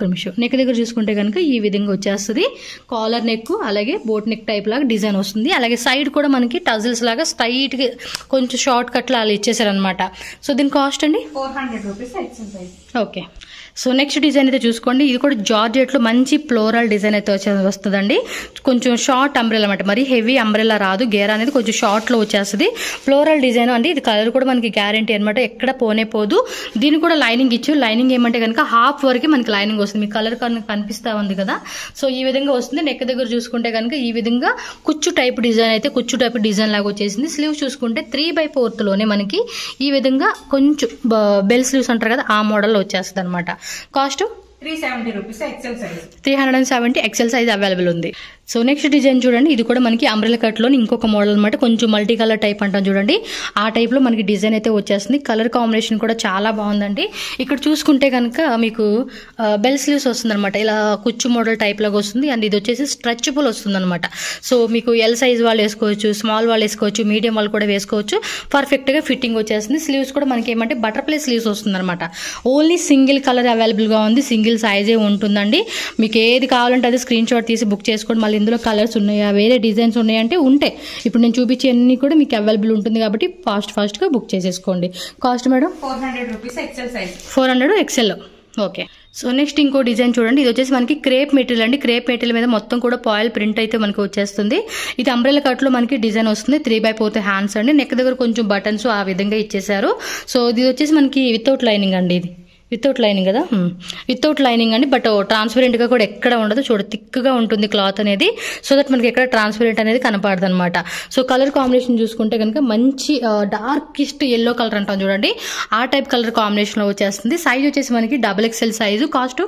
ఈ విధంగా వచ్చేస్తుంది. కాలర్ నెక్ అలాగే బోట్ నెక్ టైప్ లాగా డిజైన్ వస్తుంది. అలాగే సైడ్ కూడా మనకి టజిల్స్ లాగా స్ట్రైట్గా కొంచెం షార్ట్ కట్లో అలా ఇచ్చేసారనమాట. సో దీని కాస్ట్ అండి 400 rupees XL size. Okay. So next design అయితే చూసుకోండి. ఇది కూడా జార్జెట్లో మంచి ఫ్లోరల్ డిజైన్ అయితే వస్తుందండి. కొంచెం షార్ట్ అంబ్రెలా అనమాట. మరి హెవీ అంబ్రెలా రాదు. గేర్ అనేది కొంచెం షార్ట్లో వచ్చేస్తుంది. ఫ్లోరల్ డిజైన్ అండి. ఇది కలర్ కూడా మనకి గ్యారంటీ అనమాట. ఎక్కడ పోదు. దీన్ని కూడా లైనింగ్ ఇచ్చు. లైనింగ్ ఏమంటే కనుక హాఫ్ వరకు మనకి లైనింగ్ వస్తుంది. మీ కలర్ కనిపిస్తా ఉంది కదా. సో ఈ విధంగా వస్తుంది. నెక్ దగ్గర చూసుకుంటే కనుక ఈ విధంగా కుచ్చు టైప్ డిజైన్ లాగా వచ్చేసింది. స్లీవ్స్ చూసుకుంటే 3/4 మనకి ఈ విధంగా కొంచెం బెల్ స్లీవ్స్ అంటారు కదా, ఆ మోడల్లో వచ్చేస్తుంది అనమాట. Cost 370 rupees XL size. 370 XL size available ఉంది. సో నెక్స్ట్ డిజైన్ చూడండి. ఇది కూడా మనకి అంబ్రెలా కట్లో ఇంకొక మోడల్ అనమాట. కొంచెం మల్టీ కలర్ టైప్ అంటాం చూడండి, ఆ టైప్లో మనకి డిజైన్ అయితే వచ్చేస్తుంది. కలర్ కాంబినేషన్ కూడా చాలా బాగుందండి. ఇక్కడ చూసుకుంటే కనుక మీకు బెల్ స్లీవ్స్ వస్తుంది అనమాట. ఇలా కుచ్చు మోడల్ టైప్ లాగా వస్తుంది. అండ్ ఇది వచ్చేసి స్ట్రెచబుల్ వస్తుంది అనమాట. సో మీకు ఎల్ సైజ్ వాళ్ళు వేసుకోవచ్చు, స్మాల్ వాళ్ళు వేసుకోవచ్చు, మీడియం వాళ్ళు కూడా వేసుకోవచ్చు. పర్ఫెక్ట్గా ఫిట్టింగ్ వచ్చేస్తుంది. స్లీవ్స్ కూడా మనకి ఏమంటే బటర్ఫ్లై స్లీవ్స్ వస్తుంది అనమాట. ఓన్లీ సింగిల్ కలర్ అవైలబుల్గా ఉంది. సింగిల్ సైజే ఉంటుందండి. మీకు ఏది కావాలంటే అది స్క్రీన్ షాట్ తీసి బుక్ చేసుకోండి. మళ్ళీ ఇందులో కలర్స్ ఉన్నాయా, వేరే డిజైన్స్ ఉన్నాయంటే ఉంటాయి. ఇప్పుడు నేను చూపించే అన్ని కూడా మీకు అవైలబుల్ ఉంటుంది కాబట్టి ఫాస్ట్గా బుక్ చేసేసుకోండి. Cost madam 400 rupees XL size. 400 XL. Okay. So next ఇంకో డిజైన్ చూడండి. ఇది వచ్చేసి మనకి క్రేప్ మెటీరియల్ అండి. క్రేప్ మెటీరియల్ మీద మొత్తం కూడా పాయిల్ ప్రింట్ అయితే మనకి వచ్చేస్తుంది. ఇది అంబ్రెలా కట్లో మనకి డిజైన్ వస్తుంది. 3/4 హ్యాండ్స్ అండి. నెక్ దగ్గర కొంచెం బటన్స్ ఆ విధంగా ఇచ్చేసారు. సో ఇది వచ్చేసి మనకి వితౌట్ లైనింగ్ అండి. ఇది వితౌట్ లైనింగ్ కదా, వితౌట్ లైనింగ్ అండి. బట్ ట్రాన్స్పరెంట్గా కూడా ఎక్కడ ఉండదు. థిక్గా ఉంటుంది క్లాత్ అనేది. సో దట్ మనకి ఎక్కడ ట్రాన్స్పరెంట్ అనేది కనపడదు అనమాట. సో కలర్ కాంబినేషన్ చూసుకుంటే కనుక మంచి డార్కెస్ట్ ఎల్లో కలర్ అంటాం చూడండి, ఆ టైప్ కలర్ కాంబినేషన్లో వచ్చేస్తుంది. సైజ్ వచ్చేసి మనకి XXL size. Cost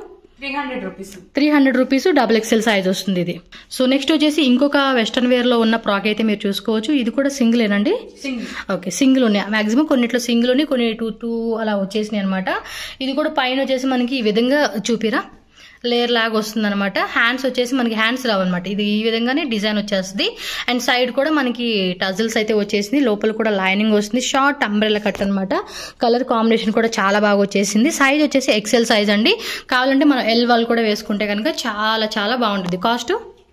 300 rupees XXL size వస్తుంది ఇది. సో నెక్స్ట్ వచ్చేసి ఇంకొక వెస్టర్న్ వేర్ లో ఉన్న ఫ్రాక్ అయితే మీరు చూసుకోవచ్చు. ఇది కూడా సింగిలేనండి. ఓకే, సింగిల్ ఉన్నాయి. మాక్సిమం కొన్నిట్లో సింగిల్ ఉన్నాయి, కొన్ని 2 అలా వచ్చేసినాయి అనమాట. ఇది కూడా పైన వచ్చేసి మనకి ఈ విధంగా చూపిరా లేయర్ లాగా వస్తుంది అనమాట. హ్యాండ్స్ వచ్చేసి మనకి హ్యాండ్స్ రావన్నమాట. ఇది ఈ విధంగానే డిజైన్ వచ్చేస్తుంది. అండ్ సైడ్ కూడా మనకి టజిల్స్ అయితే వచ్చేసింది. లోపల కూడా లైనింగ్ వస్తుంది. షార్ట్ అంబ్రెలా కట్ అనమాట. కలర్ కాంబినేషన్ కూడా చాలా బాగా వచ్చేసింది. సైజ్ వచ్చేసి XL సైజ్ అండి. కావాలంటే మనం L వాళ్ళు కూడా వేసుకుంటే కనుక చాలా చాలా బాగుంటుంది. Cost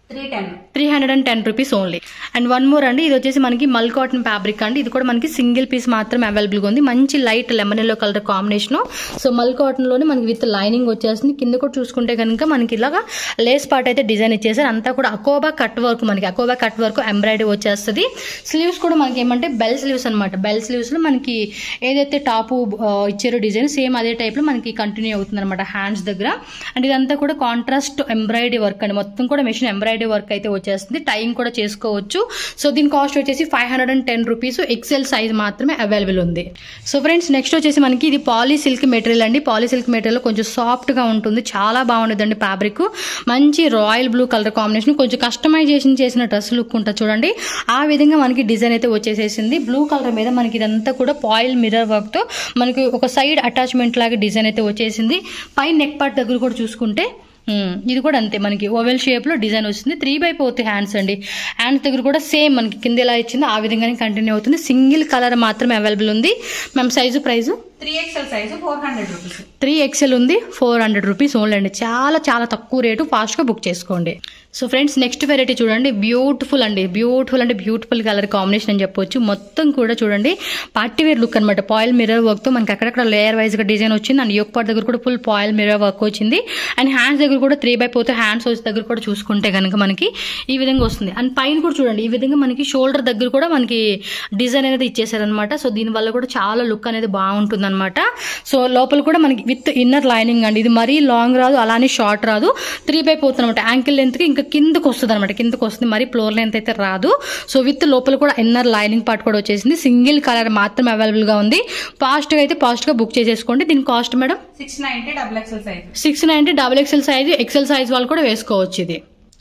310 rupees only. And one more అండి, ఇది వచ్చేసి మనకి మల్ కాటన్ ఫ్యాబ్రిక్ అండి. ఇది కూడా మనకి సింగిల్ పీస్ మాత్రం అవైలబుల్గా ఉంది. మంచి light lemon yellow colour combination. So mul cotton లోనే మనకి విత్ లైనింగ్ వచ్చేస్తుంది. కింద కూడా చూసుకుంటే కనుక మనకి ఇలాగా లేస్ పార్ట్ అయితే డిజైన్ ఇచ్చేసారు. అంతా కూడా అకోబా కట్ వర్క్, మనకి అకోబా కట్ వర్క్ ఎంబ్రాయిడరీ వచ్చేస్తుంది. స్లీవ్స్ కూడా మనకి ఏమంటే బెల్ స్లీవ్స్ అనమాట. బెల్ స్లీవ్స్ లో మనకి ఏదైతే టాప్ ఇచ్చారో డిజైన్ సేమ్ అదే టైప్ లో మనకి కంటిన్యూ అవుతుంది అనమాట హ్యాండ్స్ దగ్గర. అండ్ ఇదంతా కూడా కాంట్రాస్ట్ ఎంబ్రాయిడరీ వర్క్ అండి. మొత్తం కూడా మెషిన్ ఎంబ్రాయిడరీ వర్క్ అయితే వచ్చేస్తుంది. టైం కూడా చేసుకోవచ్చు. సో దీని కాస్ట్ వచ్చేసి 510 రూపీస్. ఎక్సెల్ సైజ్ మాత్రమే అవైలబుల్ ఉంది. సో ఫ్రెండ్స్ నెక్స్ట్ వచ్చేసి మనకి ఇది పాలీ సిల్క్ మెటీరియల్ అండి. పాలీ సిల్క్ మెటీరియల్ కొంచెం సాఫ్ట్ గా ఉంటుంది, చాలా బాగుంటుందండి ఫ్యాబ్రిక్. మంచి రాయల్ బ్లూ కలర్ కాంబినేషన్, కొంచెం కస్టమైజేషన్ చేసిన డ్రెస్ లుక్ ఉంటుంది చూడండి. ఆ విధంగా మనకి డిజైన్ అయితే వచ్చేసేసింది. బ్లూ కలర్ మీద మనకి ఇదంతా కూడా పాయిల్ మిర్రర్ వర్క్ తో మనకి ఒక సైడ్ అటాచ్మెంట్ లాగా డిజైన్ అయితే వచ్చేసింది. పై నెక్ పార్ట్ దగ్గర కూడా చూసుకుంటే ఇది కూడా అంతే, మనకి ఓవెల్ షేప్ లో డిజైన్ వస్తుంది. 3/4 హ్యాండ్స్ అండి. హ్యాండ్స్ దగ్గర కూడా సేమ్ మనకి కింద ఎలా ఇచ్చిందో ఆ విధంగానే కంటిన్యూ అవుతుంది. సింగిల్ కలర్ మాత్రమే అవైలబుల్ ఉంది. మేము size price 3XL size 400 rupees. 3XL ఉంది, 400 రూపీస్ ఓన్లీ అండి. చాలా చాలా తక్కువ రేటు, ఫాస్ట్ గా బుక్ చేసుకోండి. సో ఫ్రెండ్స్ నెక్స్ట్ వెరైటీ చూడండి, బ్యూటిఫుల్ అండి. బ్యూటిఫుల్ అంటే బ్యూటిఫుల్ కలర్ కాంబినేషన్ అని చెప్పొచ్చు. మొత్తం కూడా చూడండి పార్టీ వేర్ లుక్ అనమాట. పాయిల్ మిర్రర్ వర్క్ తో మనకి అక్కడక్కడ లేయర్ వైజ్ గా డిజైన్ వచ్చింది. అండ్ యోక్ పార్ట్ దగ్గర కూడా ఫుల్ పాయిల్ మిర్రర్ వర్క్ వచ్చింది. అండ్ హ్యాండ్స్ దగ్గర కూడా 3/4 హ్యాండ్స్ దగ్గర కూడా చూసుకుంటే కనుక మనకి ఈ విధంగా వస్తుంది. అండ్ పైన కూడా చూడండి ఈ విధంగా మనకి షోల్డర్ దగ్గర కూడా మనకి డిజైన్ అనేది ఇచ్చేసారనమాట. సో దీని వల్ల కూడా చాలా లుక్ అనేది బాగుంటుంది అనమాట. సో లోపల కూడా మనకి విత్ ఇన్నర్ లైనింగ్ అండి. ఇది మరీ లాంగ్ రాదు, అలానే షార్ట్ రాదు. 3/4 అనమాట. యాంకిల్ లెంత్ కి ఇంకా కిందకు వస్తుంది అనమాట. కిందకు వస్తుంది, మరి ఫ్లోర్ లెంత్ అయితే రాదు. సో విత్ లోపల కూడా ఇన్నర్ లైనింగ్ పార్ట్ కూడా వచ్చేసింది. సింగిల్ కలర్ మాత్రం అవైలబుల్ గా ఉంది. ఫాస్ట్ గా బుక్ చేసేసుకోండి. దీని cost madam 690 XXL size. 690 XXL size. XL size వాళ్ళు కూడా వేసుకోవచ్చు ఇది.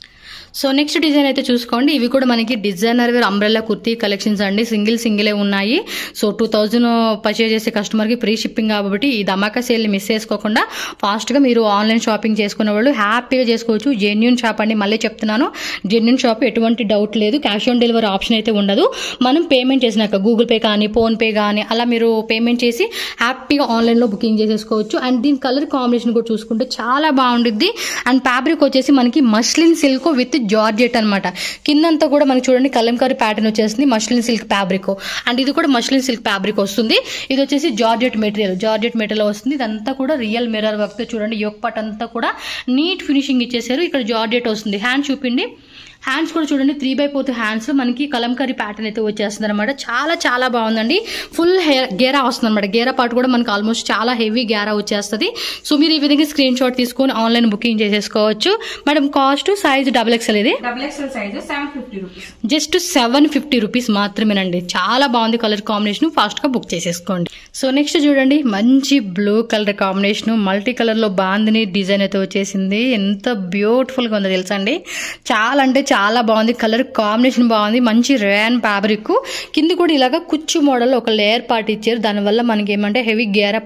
సో నెక్స్ట్ డిజైన్ అయితే చూసుకోండి. ఇవి కూడా మనకి designer wear umbrella kurti collections అండి. సింగిలే ఉన్నాయి. సో 2000 పర్చేజ్ చేసే కస్టమర్ కి ఫ్రీ షిప్పింగ్ కాబట్టి ఈ ధమాకా సేల్ ని మిస్ చేసుకోకుండా ఫాస్ట్ గా మీరు ఆన్లైన్ షాపింగ్ చేసుకునే వాళ్ళు హ్యాపీగా చేసుకోవచ్చు. జెన్యూన్ షాప్ అండి, మళ్ళీ చెప్తున్నాను జెన్యూన్ షాప్, ఎటువంటి డౌట్ లేదు. క్యాష్ ఆన్ డెలివరీ ఆప్షన్ అయితే ఉండదు. మనం పేమెంట్ చేసినాక గూగుల్ పే కానీ ఫోన్ పే కానీ అలా మీరు పేమెంట్ చేసి హ్యాపీగా ఆన్లైన్ లో బుకింగ్ చేసేసుకోవచ్చు. అండ్ దీని కలర్ కాంబినేషన్ కూడా చూసుకుంటే చాలా బాగుంటుంది. అండ్ ఫ్యాబ్రిక్ వచ్చేసి మనకి మస్లిన్ సిల్క్ విత్ జార్జెట్ అనమాట. కిందంతా కూడా మనకి చూడండి కలంకారీ ప్యాటర్న్ వచ్చేసింది. Muslin silk fabric. అండ్ ఇది కూడా మస్లిన్ సిల్క్ ఫ్యాబ్రిక్ వస్తుంది. ఇది వచ్చేసి జార్జెట్ మెటీరియల్ వస్తుంది. ఇదంతా కూడా రియల్ మిర్రర్ వర్క్ తో చూడండి. యోక్ పార్ట్ అంతా కూడా నీట్ ఫినిషింగ్ ఇచ్చేసారు. ఇక్కడ జార్జెట్ వస్తుంది. హ్యాండ్ చూపిండి. హ్యాండ్స్ కూడా చూడండి 3/4 హ్యాండ్స్ మనకి కలంకారీ ప్యాటర్న్ అయితే వచ్చేస్తుంది అనమాట. చాలా చాలా బాగుందండి. ఫుల్ గేరా వస్తుంది అనమాట. గేరా పార్ట్ కూడా మనకి ఆల్మోస్ట్ చాలా హెవీ గేరా వచ్చేస్తుంది. సో మీరు ఈ విధంగా స్క్రీన్ షాట్ తీసుకొని ఆన్లైన్ బుకింగ్ చేసేసుకోవచ్చు. మేడం కాస్ట్ సైజ్ XXL ఇది XXL size 750 rupees. Just 750 rupees మాత్రమేనండి. చాలా బాగుంది కలర్ కాంబినేషన్, ఫాస్ట్ గా బుక్ చేసేసుకోండి. సో నెక్స్ట్ చూడండి మంచి blue colour combination, multi colour లో బాందిని డిజైన్ అయితే వచ్చేసింది. ఎంత బ్యూటిఫుల్ గా ఉందో తెలుసా అండి. చాలా అంటే చాలా బాగుంది. కలర్ కాంబినేషన్ బాగుంది. మంచి రేన్ ఫ్యాబ్రిక్. కింద కూడా ఇలాగా కుచ్చు మోడల్ ఒక లేయర్ పార్ట్ ఇచ్చారు. దానివల్ల మనకి ఏమంటే హెవీ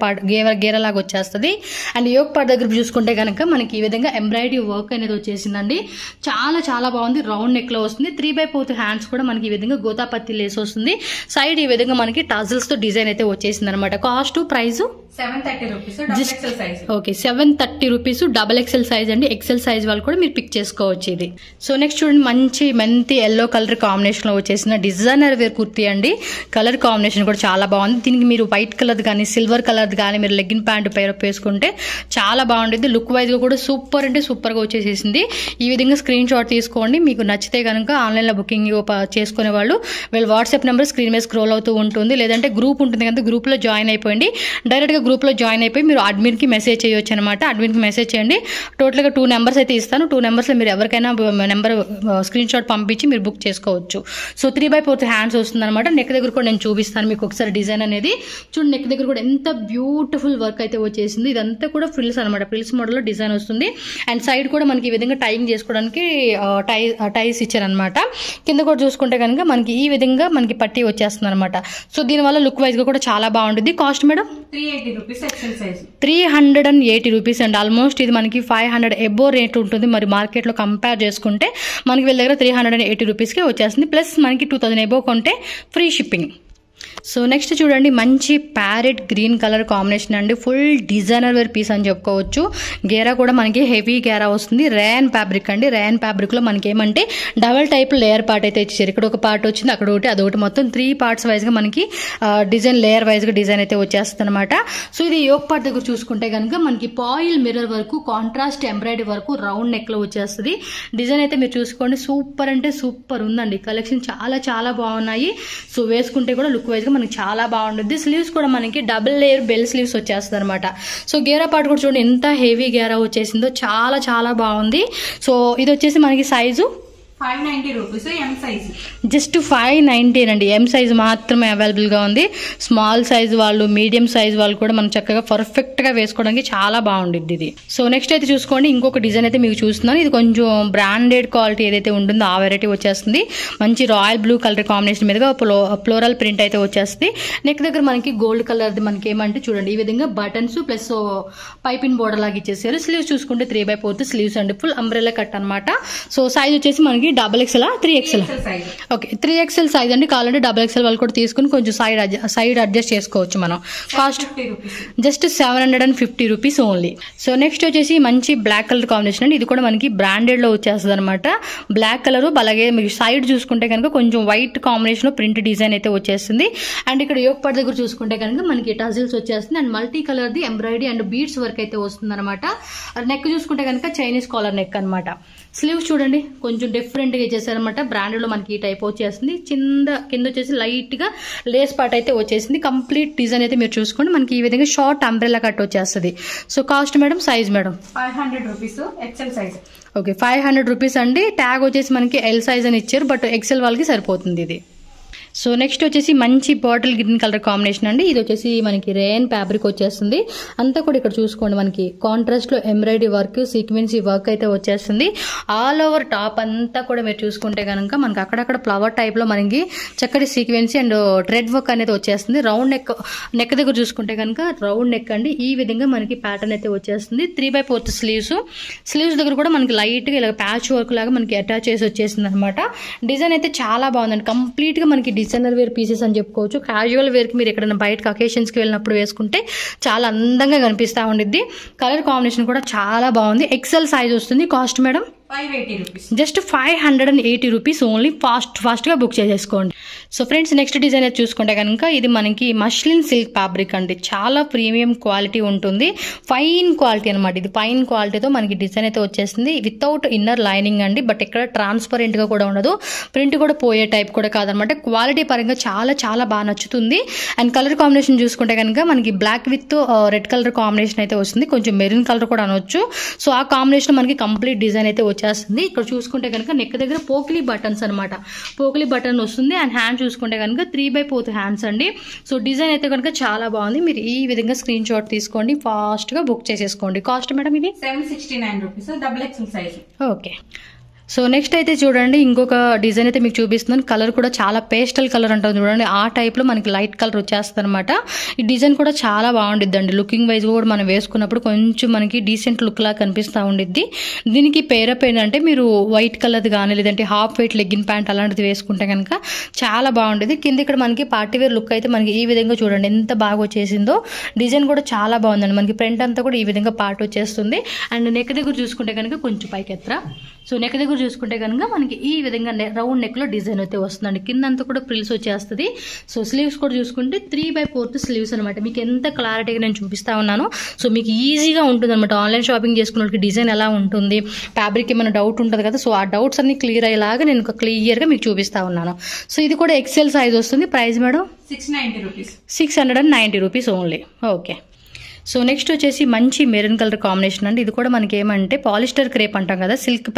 గేర లాగా వచ్చేస్తుంది. అండ్ యోక్ పార్ట్ దగ్గర చూసుకుంటే కనుక మనకి ఈ విధంగా ఎంబ్రాయిడరీ వర్క్ అనేది వచ్చేసిందండి. చాలా చాలా బాగుంది. రౌండ్ నెక్ లో వస్తుంది. 3/4 హ్యాండ్స్ కూడా మనకి ఈ విధంగా గోతాపత్తి లేస్ వస్తుంది. సైడ్ ఈ విధంగా మనకి టజల్స్ తో డిజైన్ అయితే వచ్చేసింది అనమాట. Cost price 730 rupees. XXL size. Okay 730 rupees. XXL size అండి. ఎక్సెల్ సైజ్ వాళ్ళు కూడా మీరు పిక్ చేసుకోవచ్చు ఇది. సో నెక్స్ట్ చూడండి మంచి మెంతి ఎల్లో కలర్ కాంబినేషన్ లో వచ్చేసిన డిజైనర్ వేర్ కుర్తీ అండి. కలర్ కాంబినేషన్ కూడా చాలా బాగుంది. దీనికి మీరు వైట్ కలర్ కానీ సిల్వర్ కలర్ కానీ మీరు లెగ్గిన్ ప్యాంట్ వేసుకుంటే చాలా బాగుంటుంది. లుక్ వైజ్ గా కూడా సూపర్ అంటే సూపర్ గా వచ్చేసేసింది. ఈ విధంగా స్క్రీన్ షాట్ తీసుకోండి. మీకు నచ్చితే కనుక ఆన్లైన్ లో బుకింగ్ చేసుకునే వాళ్ళు వీళ్ళ వాట్సాప్ నెంబర్ స్క్రీన్ మీద స్క్రోల్ అవుతూ ఉంటుంది. లేదంటే గ్రూప్ ఉంటుంది కదా, గ్రూప్ లో జాయిన్ అయిపోయింది. డైరెక్ట్ గా గ్రూప్ లో జాయిన్ అయిపోయి మీరు అడ్మిన్ కి మెసేజ్ చేయొచ్చు అనమాట. అడ్మిన్ కి మెసేజ్ చేయండి. టోటల్ గా 2 నెంబర్స్ అయితే ఇస్తాను. 2 నెంబర్స్ లో మీరు ఎవరికైనా నెంబర్ స్క్రీన్ షాట్ పంపించి మీరు బుక్ చేసుకోవచ్చు. సో 3/4 హ్యాండ్స్ వస్తుంది అనమాట. నెక్ దగ్గర కూడా నేను చూపిస్తాను మీకు ఒకసారి డిజైన్ అనేది. చూడండి నెక్ దగ్గర కూడా ఎంత బ్యూటిఫుల్ వర్క్ అయితే వచ్చేసింది. ఇదంతా కూడా ఫ్రిల్స్ అనమాట. ఫ్రిల్స్ మోడల్ లో డిజైన్ వస్తుంది. అండ్ సైడ్ కూడా మనకి ఈ విధంగా టైయింగ్ చేసుకోవడానికి టైస్ ఇచ్చారనమాట. కింద కూడా చూసుకుంటే కనుక మనకి ఈ విధంగా మనకి పట్టి వచ్చేస్తుంది అనమాట. సో దీనివల్ల లుక్ వైజ్ గా కూడా చాలా బాగుంటుంది. Cost madam 380 rupees. XXL size 380 rupees and almost ఇది మనకి 500 ఎబో రేట్ ఉంటుంది. మరి మార్కెట్ లో కంపేర్ చేసుకుంటే మనకి వీళ్ళ దగ్గర 380 రూపీస్కే వచ్చేస్తుంది. ప్లస్ మనకి 2000 ఎబో కొంటే ఫ్రీ షిప్పింగ్. సో నెక్స్ట్ చూడండి మంచి ప్యారెట్ గ్రీన్ కలర్ కాంబినేషన్ అండి, ఫుల్ డిజైనర్ వేర్ పీస్ అని చెప్పుకోవచ్చు. గేరా కూడా మనకి హెవీ గేరా వస్తుంది, రేయన్ ఫ్యాబ్రిక్ అండి. రేయన్ ఫ్యాబ్రిక్ లో మనకి ఏమంటే డబల్ టైప్ లేయర్ పార్ట్ అయితే ఇచ్చారు. ఇక్కడ ఒక పార్ట్ వచ్చింది, అక్కడ ఒకటి, అదొకటి, మొత్తం 3 పార్ట్స్ వైజ్ గా మనకి డిజైన్ లేయర్ వైజ్ గా డిజైన్ అయితే వచ్చేస్తుంది అనమాట. సో ఇది యోక్ పార్ట్ దగ్గర చూసుకుంటే కనుక మనకి పాయిల్ మిర్రర్ వరకు కాంట్రాస్ట్ ఎంబ్రాయిడరీ వరకు రౌండ్ నెక్ లో వచ్చేస్తుంది. డిజైన్ అయితే మీరు చూసుకోండి, సూపర్ అంటే సూపర్ ఉందండి. కలెక్షన్ చాలా చాలా బాగున్నాయి. సో వేసుకుంటే కూడా లుక్ వైజ్ గా మనకి చాలా బాగుంటుంది. స్లీవ్స్ కూడా మనకి డబుల్ లేయర్ బెల్ స్లీవ్స్ వచ్చేస్తుంది అనమాట. సో గేరా పార్ట్ కూడా చూడండి ఎంత హెవీ గేరా వచ్చేసిందో, చాలా చాలా బాగుంది. సో ఇది వచ్చేసి మనకి size 590 rupees, M size. Just 590 అండి. ఎం సైజ్ మాత్రమే అవైలబుల్ గా ఉంది. స్మాల్ సైజ్ వాళ్ళు, మీడియం సైజ్ వాళ్ళు కూడా మనం చక్కగా పర్ఫెక్ట్ గా వేసుకోవడానికి చాలా బాగుంటుంది ఇది. సో నెక్స్ట్ అయితే చూసుకోండి, ఇంకొక డిజైన్ అయితే మీకు చూస్తున్నాను. ఇది కొంచెం బ్రాండెడ్ క్వాలిటీ ఏదైతే ఉంటుందో ఆ వెరైటీ వచ్చేస్తుంది. మంచి రాయల్ బ్లూ కలర్ కాంబినేషన్ మీదుగా ఫ్లోరల్ ప్రింట్ అయితే వచ్చేస్తుంది. నెక్ దగ్గర మనకి గోల్డ్ కలర్ మనకి ఏమంటే చూడండి ఈ విధంగా బటన్స్ ప్లస్ పైపిన్ బోర్డర్ లాగా ఇచ్చేసారు. స్లీవ్స్ చూసుకుంటే 3/4 స్లీవ్స్ అండి, ఫుల్ అంబ్రెల్లా కట్ అనమాట. సో సైజ్ వచ్చేసి మనకి XXL 3XL. Okay 3XL size అండి. కావాలంటే XXL వాళ్ళు కూడా తీసుకుని కొంచెం సైడ్ అడ్జస్ట్ చేసుకోవచ్చు మనం. Cost just 750 rupees only. So next వచ్చేసి మంచి బ్లాక్ కలర్ కాంబినేషన్ అండి. ఇది కూడా మనకి బ్రాండెడ్ లో వచ్చేస్తుంది అనమాట. బ్లాక్ కలర్, అలాగే మీరు సైడ్ చూసుకుంటే కనుక కొంచెం వైట్ కాంబినేషన్ లో ప్రింట్ డిజైన్ అయితే వచ్చేస్తుంది. అండ్ ఇక్కడ యోక్ పార్ట్ దగ్గర చూసుకుంటే కనుక మనకి టజిల్స్ వచ్చేస్తుంది. అండ్ మల్టీ కలర్ ది ఎంబ్రాయిడరీ అండ్ బీడ్స్ వర్క్ అయితే వస్తుంది అనమాట. నెక్ చూసుకుంటే కనుక చైనీస్ కాలర్ నెక్ అనమాట. స్లీవ్స్ చూడండి కొంచెం డిఫరెంట్ గా ఇచ్చేసారనమాట. బ్రాండెడ్ లో మనకి ఈ టైప్ వచ్చేస్తుంది. కింద వచ్చేసి లైట్ గా లేస్ పార్ట్ అయితే వచ్చేసింది. కంప్లీట్ డిజైన్ అయితే మీరు చూసుకోండి మనకి ఈ విధంగా షార్ట్ అంబ్రెల్లా కట్ వచ్చేస్తుంది. So cost madam, size madam 500 rupees, XL size. Okay 500 rupees అండి. ట్యాగ్ వచ్చేసి మనకి ఎల్ సైజ్ అని ఇచ్చారు, బట్ ఎక్సెల్ వాళ్ళకి సరిపోతుంది ఇది. సో నెక్స్ట్ వచ్చేసి మంచి బాటిల్ గ్రీన్ కలర్ కాంబినేషన్ అండి. ఇది వచ్చేసి మనకి రేయన్ ఫ్యాబ్రిక్ వచ్చేస్తుంది. అంతా కూడా ఇక్కడ చూసుకోండి మనకి కాంట్రాస్ట్ లో ఎంబ్రాయిడరీ వర్క్, సీక్వెన్సీ వర్క్ అయితే వచ్చేస్తుంది. ఆల్ ఓవర్ టాప్ అంతా కూడా మీరు చూసుకుంటే కనుక మనకి అక్కడక్కడ ఫ్లవర్ టైప్ లో మనకి చక్కటి సీక్వెన్సీ అండ్ థ్రెడ్ వర్క్ అనేది వచ్చేస్తుంది. రౌండ్ నెక్ దగ్గర చూసుకుంటే కనుక రౌండ్ నెక్ అండి. ఈ విధంగా మనకి ప్యాటర్న్ అయితే వచ్చేస్తుంది. 3/4 స్లీవ్స్ దగ్గర కూడా మనకి లైట్ గా ఇలా ప్యాచ్ వర్క్ లాగా మనకి అటాచ్ చేసి వచ్చేసింది అనమాట. డిజైన్ అయితే చాలా బాగుందండి. కంప్లీట్ గా మనకి డిజైనర్ వేర్ పీసెస్ అని చెప్పుకోవచ్చు. క్యాజువల్ వేర్ కి మీరు ఎక్కడైనా బయటకి అకేషన్స్ కి వెళ్ళినప్పుడు వేసుకుంటే చాలా అందంగా కనిపిస్తా ఉండిద్ది. కలర్ కాంబినేషన్ కూడా చాలా బాగుంది. ఎక్సెల్ సైజ్ వస్తుంది. Cost madam 580 rupees, just 580 rupees only. Fast గా బుక్ చేసేసుకోండి. సో ఫ్రెండ్స్ నెక్స్ట్ డిజైన్ అయితే చూసుకుంటే కనుక ఇది మనకి మష్లిన్ సిల్క్ ఫ్యాబ్రిక్ అండి. చాలా ప్రీమియం క్వాలిటీ ఉంటుంది, ఫైన్ క్వాలిటీ అనమాట. ఇది ఫైన్ క్వాలిటీతో మనకి డిజైన్ అయితే వచ్చేసింది. వితౌట్ ఇన్నర్ లైనింగ్ అండి, బట్ ఎక్కడ ట్రాన్స్పరెంట్ గా కూడా ఉండదు. ప్రింట్ కూడా పోయే టైప్ కూడా కాదనమాట. క్వాలిటీ పరంగా చాలా చాలా బాగా నచ్చుతుంది. అండ్ కలర్ కాంబినేషన్ చూసుకుంటే కనుక మనకి black with red colour combination అయితే వస్తుంది. కొంచెం మెరూన్ కలర్ కూడా అనొచ్చు. సో ఆ కాంబినేషన్ మనకి కంప్లీట్ డిజైన్ అయితే వచ్చేస్తుంది. ఇక్కడ చూసుకుంటే కనుక నెక్ దగ్గర పోకిలీ బటన్స్ అనమాట. పోకిలీ బటన్ వస్తుంది. అండ్ హ్యాండ్ చూసుకుంటే కనుక 3/4 హ్యాండ్స్ అండి. సో డిజైన్ అయితే కనుక చాలా బాగుంది. మీరు ఈ విధంగా స్క్రీన్ షాట్ తీసుకోండి, ఫాస్ట్ గా బుక్ చేసేసుకోండి. కాస్ట్ మేడం ఇది 769 rupees, XXL size. Okay. So next అయితే చూడండి ఇంకొక డిజైన్ అయితే మీకు చూపిస్తున్నాను. కలర్ కూడా చాలా పేస్టల్ కలర్ అంటారు చూడండి, ఆ టైప్ లో మనకి లైట్ కలర్ వచ్చేస్తుంది అనమాట. ఈ డిజైన్ కూడా చాలా బాగుండిద్దండి. లుకింగ్ వైజ్ కూడా మనం వేసుకున్నప్పుడు కొంచెం మనకి డీసెంట్ లుక్ లా కనిపిస్తూ ఉండిద్ది. దీనికి పేరప్ ఏంటంటే మీరు వైట్ కలర్ కానీ లేదంటే హాఫ్ వైట్ లెగ్గిన్ ప్యాంట్ అలాంటిది వేసుకుంటే కనుక చాలా బాగుండేది. కింద ఇక్కడ మనకి పార్టీవేర్ లుక్ అయితే మనకి ఈ విధంగా చూడండి ఎంత బాగా వచ్చేసిందో. డిజైన్ కూడా చాలా బాగుందండి. మనకి ప్రింట్ అంతా కూడా ఈ విధంగా పార్ట్ వచ్చేస్తుంది. అండ్ నెక్ దగ్గర చూసుకుంటే కనుక కొంచెం పైకి ఎత్తరా. సో నెక్ దగ్గర చూసుకుంటే కనుక మనకి ఈ విధంగా రౌండ్ నెక్ లో డిజైన్ అయితే వస్తుందండి. కింద అంతా కూడా ప్రిల్స్ వచ్చేస్తుంది. సో స్లీవ్స్ కూడా చూసుకుంటే 3/4 స్లీవ్స్ అనమాట. మీకు ఎంత క్లారిటీగా నేను చూపిస్తా ఉన్నాను. సో మీకు ఈజీగా ఉంటుంది అనమాట. ఆన్లైన్ షాపింగ్ చేసుకున్న వాళ్ళకి డిజైన్ ఎలా ఉంటుంది, ఫ్యాబ్రిక్ ఏమైనా డౌట్ ఉంటుంది కదా, సో ఆ డౌట్స్ అన్ని క్లియర్ అయ్యేలాగా నేను క్లియర్ గా మీకు చూపిస్తా ఉన్నాను. సో ఇది కూడా ఎక్సెల్ సైజ్ వస్తుంది. Price madam 690 rupees, 690 rupees only. Okay. So next వచ్చేసి మంచి మెరూన్ కలర్ కాంబినేషన్ అండి. ఇది కూడా మనకి ఏమంటే పాలిస్టర్ క్రేప్ అంటాం కదా,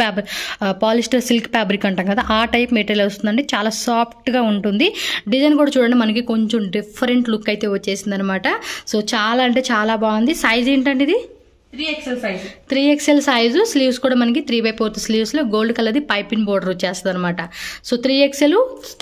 పాలిస్టర్ సిల్క్ ఫ్యాబ్రిక్ అంటాం కదా, ఆ టైప్ మెటీరియల్ వస్తుందండి. చాలా సాఫ్ట్ గా ఉంటుంది. డిజైన్ కూడా చూడండి మనకి కొంచెం డిఫరెంట్ లుక్ అయితే వచ్చేసింది అనమాట. సో చాలా అంటే చాలా బాగుంది. సైజ్ ఏంటండి ఇది 3XL size. 3XL size. Sleeves కూడా మనకి 3/4 స్లీవ్స్ లో గోల్డ్ కలర్ ది పైపింగ్ బోర్డర్ వచ్చేస్తుంది అనమాట. సో 3XL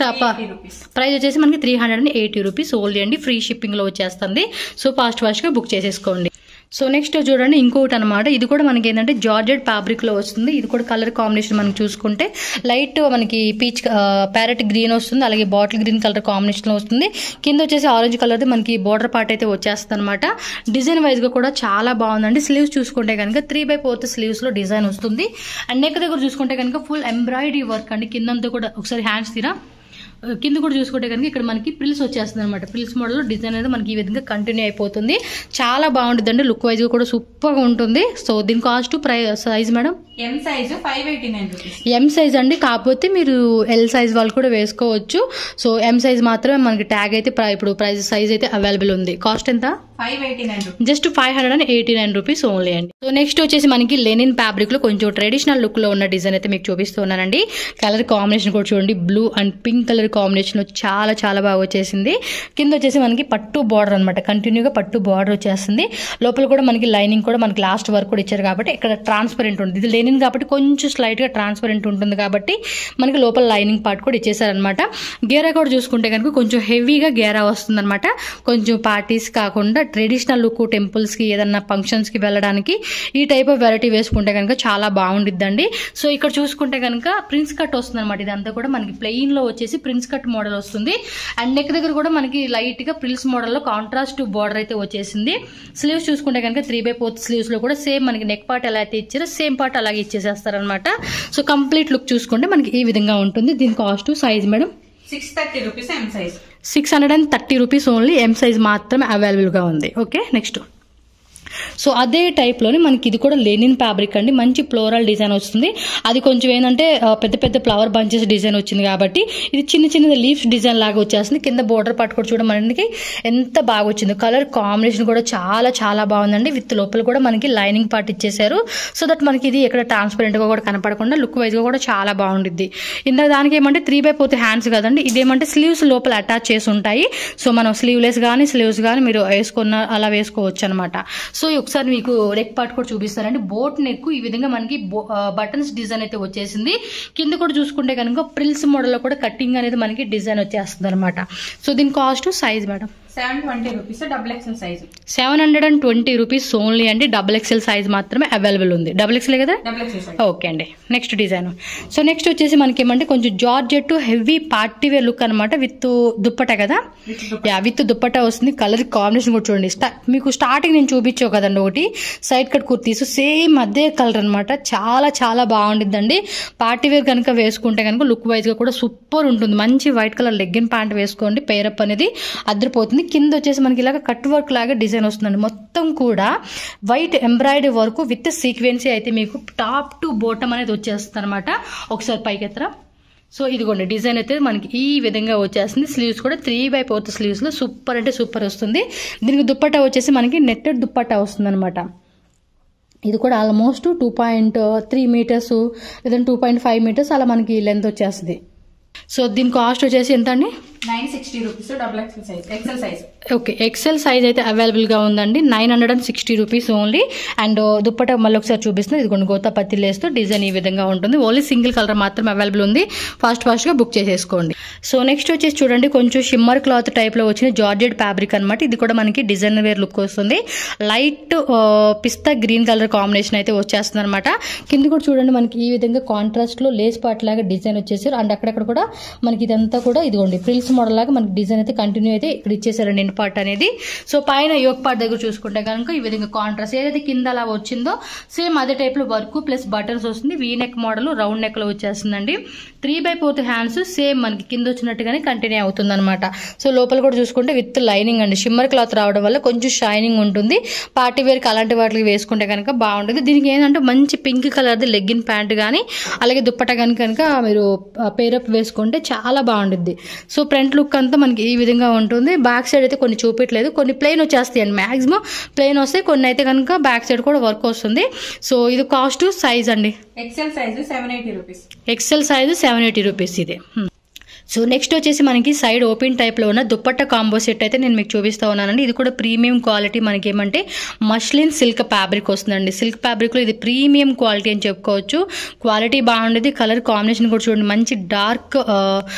ప్రైస్ వచ్చేసి మనకి 380 రూపీస్ ఓన్లీ అండి. ఫ్రీ షిప్పింగ్ లో వచ్చేస్తుంది. సో ఫాస్ట్ గా బుక్ చేసేసుకోండి. సో నెక్స్ట్ చూడండి ఇంకొకటి అనమాట. ఇది కూడా మనకి ఏంటంటే జార్జెట్ ఫ్యాబ్రిక్ లో వస్తుంది. ఇది కూడా కలర్ కాంబినేషన్ మనం చూసుకుంటే లైట్ మనకి పీచ్ ప్యారెట్ గ్రీన్ వస్తుంది, అలాగే బాటిల్ గ్రీన్ కలర్ కాంబినేషన్ లో వస్తుంది. కింద వచ్చేసి ఆరెంజ్ కలర్ మనకి బోర్డర్ పార్ట్ అయితే వచ్చేస్తుంది అనమాట. డిజైన్ వైజ్ గా కూడా చాలా బాగుందండి. స్లీవ్స్ చూసుకుంటే కనుక 3/4 స్లీవ్స్ లో డిజైన్ వస్తుంది. అండ్ నెక్ దగ్గర చూసుకుంటే కనుక ఫుల్ ఎంబ్రాయిడరీ వర్క్ అండి. కిందంతా కూడా ఒకసారి హ్యాండ్స్ తీరా కింద కూడా చూసుకుంటే కనుక ఇక్కడ మనకి ప్రిల్స్ వచ్చేస్తుంది అనమాట. ప్రిల్స్ మోడల్ డిజైన్ అనేది మనకి ఈ విధంగా కంటిన్యూ అయిపోతుంది. చాలా బాగుంటుంది అండి. లుక్ వైజ్ గా కూడా సూపర్ గా ఉంటుంది. సో దీని cost size madam M size 589 rupees. M size అండి, కాకపోతే మీరు ఎల్ సైజ్ వాళ్ళు కూడా వేసుకోవచ్చు. సో ఎం సైజ్ మాత్రమే మనకి ట్యాగ్ అయితే ఇప్పుడు ప్రైస్ సైజ్ అయితే అవైలబుల్ ఉంది. కాస్ట్ ఎంత? 589 రూపీస్. జస్ట్ 589 రూపీస్ ఓన్లీ అండి. సో నెక్స్ట్ వచ్చేసి మనకి లెనిన్ ఫ్యాబ్రిక్ లో కొంచెం ట్రెడిషనల్ లుక్ లో ఉన్న డిజైన్ అయితే మీకు చూపిస్తున్నానండి. కలర్ కాంబినేషన్ కూడా చూడండి, blue and pink colour combination లో చాలా చాలా బాగా వచ్చేసింది. కింద వచ్చేసి మనకి పట్టు బార్డర్ అనమాట, కంటిన్యూగా పట్టు బార్డర్ వచ్చేస్తుంది. లోపల కూడా మనకి లైనింగ్ కూడా మనకి లాస్ట్ వర్క్ కూడా ఇచ్చారు కాబట్టి ఇక్కడ ట్రాన్స్పరెంట్ ఉంటుంది. ఇది లెనిన్ కాబట్టి కొంచెం స్లైట్ గా ట్రాన్స్పరెంట్ ఉంటుంది కాబట్టి మనకి లోపల లైనింగ్ పార్ట్ కూడా ఇచ్చేసారనమాట. గేరా కూడా చూసుకుంటే కనుక కొంచెం హెవీగా గేరా వస్తుంది అనమాట. కొంచెం పార్టీస్ కాకుండా ట్రెడిషనల్ లుక్, టెంపుల్స్ కి ఏదన్నా ఫంక్షన్స్ కి వెళ్ళడానికి ఈ టైప్ ఆఫ్ వెరైటీ వేసుకుంటే కనుక చాలా బాగుండిద్దండి. సో ఇక్కడ చూసుకుంటే కనుక ప్రిన్స్ కట్ వస్తుంది అనమాట. ఇదంతా కూడా మనకి ప్లెయిన్ లో వచ్చేసి ప్రిన్స్ కట్ మోడల్ వస్తుంది. అండ్ నెక్ దగ్గర కూడా మనకి లైట్ గా ప్రిల్స్ మోడల్ లో కాంట్రాస్ట్ బార్డర్ అయితే వచ్చేసింది. స్లీవ్స్ చూసుకుంటే కనుక 3/4 స్లీవ్స్ లో కూడా సేమ్ మనకి నెక్ పార్ట్ ఎలా అయితే ఇచ్చారో సేమ్ పార్ట్ అలాగే ఇచ్చేసేస్తారనమాట. సో కంప్లీట్ లుక్ చూసుకుంటే మనకి ఈ విధంగా ఉంటుంది. దీని cost size madam 630 rupees M size. 630 rupees only. M size మాత్రమే అవైలబుల్ గా ఉంది. Okay next. సో అదే టైప్లోనే మనకి ఇది కూడా లెనిన్ ఫ్యాబ్రిక్ అండి. మంచి ఫ్లోరల్ డిజైన్ వస్తుంది. అది కొంచెం ఏంటంటే పెద్ద పెద్ద ఫ్లవర్ బంచెస్ డిజైన్ వచ్చింది కాబట్టి ఇది చిన్న చిన్న లీవ్స్ డిజైన్ లాగా వచ్చేస్తుంది. కింద బోర్డర్ పార్ట్ కూడా చూడడం మనకి ఎంత బాగా వచ్చింది. కలర్ కాంబినేషన్ కూడా చాలా చాలా బాగుందండి. విత్ లోపల కూడా మనకి లైనింగ్ పార్ట్ ఇచ్చేసారు. సో దట్ మనకి ఇది ఎక్కడ ట్రాన్స్పరెంట్ గా కూడా కనపడకుండా లుక్ వైజ్ గా కూడా చాలా బాగుంటుంది. ఇందాక దానికి ఏమంటే 3/4 హ్యాండ్స్ కదండి, ఇదేమంటే స్లీవ్స్ లోపల అటాచ్ చేసి ఉంటాయి. సో మనం స్లీవ్లెస్ కానీ స్లీవ్స్ కానీ మీరు వేసుకున్న అలా వేసుకోవచ్చు అనమాట. సో ఒకసారి మీకు నెక్ పార్ట్ కూడా చూపిస్తారండి. బోట్ నెక్ ఈ విధంగా మనకి బటన్స్ డిజైన్ అయితే వచ్చేసింది. కింద కూడా చూసుకుంటే కనుక ప్రిల్స్ మోడల్ లో కూడా కటింగ్ అనేది మనకి డిజైన్ వచ్చేస్తుంది అనమాట. సో దీని cost size madam 720 rupees double XL size. 720 rupees only అండి. డబుల్ ఎక్స్ఎల్ సైజ్ మాత్రమే అవైలబుల్ ఉంది. డబుల్ ఎక్స్ఎల్ కదా? Double XL size. ఓకే అండి. Next design. సో నెక్స్ట్ వచ్చేసి మనకి ఏమంటే కొంచెం georgette heavy party wear look అనమాట. విత్ దుప్పట కదా, విత్ దుప్పట వస్తుంది. కలర్ కాంబినేషన్ కూడా చూడండి. మీకు స్టార్టింగ్ నేను చూపించావు కదండి ఒకటి సైడ్ కట్ కుర్తీస్, సేమ్ అదే కలర్ అనమాట. చాలా చాలా బాగుండిద్దండి. పార్టీ వేర్ కనుక వేసుకుంటే కనుక లుక్ వైజ్ గా కూడా సూపర్ ఉంటుంది. మంచి వైట్ కలర్ లెగ్గిన్ ప్యాంట్ వేసుకోండి. పేరప్ అనేది అద్దరిపోతుంది. కింద వచ్చేసి మనకి ఇలాగ కట్ వర్క్ లాగా డిజైన్ వస్తుందండి. మొత్తం కూడా వైట్ ఎంబ్రాయిడరీ వర్క్ విత్ సీక్వెన్సీ అయితే మీకు టాప్ టు బాటమ్ అనేది వచ్చేస్తుంది అనమాట. ఒకసారి పైకి ఎత్తరా. సో ఇదిగోండి డిజైన్ అయితే మనకి ఈ విధంగా వచ్చేస్తుంది. స్లీవ్స్ కూడా 3/4 స్లీవ్స్ లో సూపర్ అంటే సూపర్ వస్తుంది. దీనికి దుప్పట్టా వచ్చేసి మనకి నెట్టెడ్ దుప్పట్టా వస్తుంది అనమాట. ఇది కూడా ఆల్మోస్ట్ 2.3 మీటర్స్ లేదంటే 2.5 మీటర్స్ అలా మనకి లెంత్ వచ్చేస్తుంది. సో దీని కాస్ట్ వచ్చేసి ఎంత అండి? 960 rupees double XL size. XL size. Okay XL size అయితే అవైలబుల్ గా ఉందండి. 960 రూపీస్ ఓన్లీ. అండ్ దుప్పట మళ్ళీ ఒకసారి చూపిస్తుంది. ఇది కొన్ని గోతా పత్తి లేస్తూ డిజైన్ ఈ విధంగా ఉంటుంది. ఓన్లీ సింగిల్ కలర్ మాత్రమే అవైలబుల్ ఉంది. ఫాస్ట్ గా బుక్ చేసేసుకోండి. సో నెక్స్ట్ వచ్చేసి చూడండి కొంచెం షిమ్మర్ క్లాత్ టైప్ లో వచ్చిన జార్జెట్ ఫ్యాబ్రిక్ అనమాట. ఇది కూడా మనకి డిజైన్ వేర్ లుక్ వస్తుంది. Light pista green colour combination అయితే వచ్చేస్తుంది అనమాట. కింద కూడా చూడండి మనకి ఈ విధంగా కాంట్రాస్ట్ లో లేస్ పార్ట్ లాగా డిజైన్ వచ్చేసారు. అండ్ అక్కడక్కడ కూడా మనకి ఇదంతా కూడా ఇదిగోండి ప్రిల్స్ మోడల్ లాగా మనకి డిజైన్ అయితే కంటిన్యూ అయితే ఇక్కడ ఇచ్చేసారండి ఎండ్ పార్ట్ అనేది. సో పైన యోక్ పార్ట్ దగ్గర చూసుకుంటే కనుక ఈ విధంగా కాంట్రాస్ట్ ఏదైతే కింద అలా వచ్చిందో సేమ్ అదే టైప్ లో వర్క్ ప్లస్ బటన్స్ వస్తుంది. V neck model round neck లో వచ్చేస్తుందండి. 3/4 హ్యాండ్స్ సేమ్ మనకి కింద వచ్చినట్టుగానే కంటిన్యూ అవుతుంది అనమాట. సో లోపల కూడా చూసుకుంటే విత్ లైనింగ్ అండి. షిమ్మర్ క్లాత్ రావడం వల్ల కొంచెం షైనింగ్ ఉంటుంది. పార్టీ వేర్ కి అలాంటి వాటికి వేసుకుంటే కనుక బాగుంటుంది. దీనికి ఏంటంటే మంచి పింక్ కలర్ది లెగ్గిన్ ప్యాంట్ కానీ అలాగే దుప్పట కనుక మీరు పేరప్ వేసుకుంటే చాలా బాగుంటుంది. సో ఫ్రంట్ లుక్ అంతా మనకి ఈ విధంగా ఉంటుంది. బ్యాక్ సైడ్ అయితే కొన్ని చూపించలేదు, కొన్ని ప్లెయిన్ వచ్చేస్తాయి అండి. మాక్సిమం ప్లెయిన్ వస్తాయి, కొన్ని అయితే కనుక బ్యాక్ సైడ్ కూడా వర్క్ వస్తుంది. సో ఇది కాస్ట్ సైజ్ అండి XL size 780 rupees. XL size 780 rupees ఇది. సో నెక్స్ట్ వచ్చేసి మనకి సైడ్ ఓపెన్ టైప్ లో ఉన్న దుప్పట్ట కాంబో సెట్ అయితే నేను మీకు చూపిస్తా ఉన్నానండి. ఇది కూడా ప్రీమియం క్వాలిటీ మనకి ఏమంటే మష్లిన్ సిల్క్ ఫ్యాబ్రిక్ వస్తుందండి. సిల్క్ ఫ్యాబ్రిక్ లో ఇది ప్రీమియం క్వాలిటీ అని చెప్పుకోవచ్చు. క్వాలిటీ బాగుండేది. కలర్ కాంబినేషన్ కూడా చూడండి మంచి డార్క్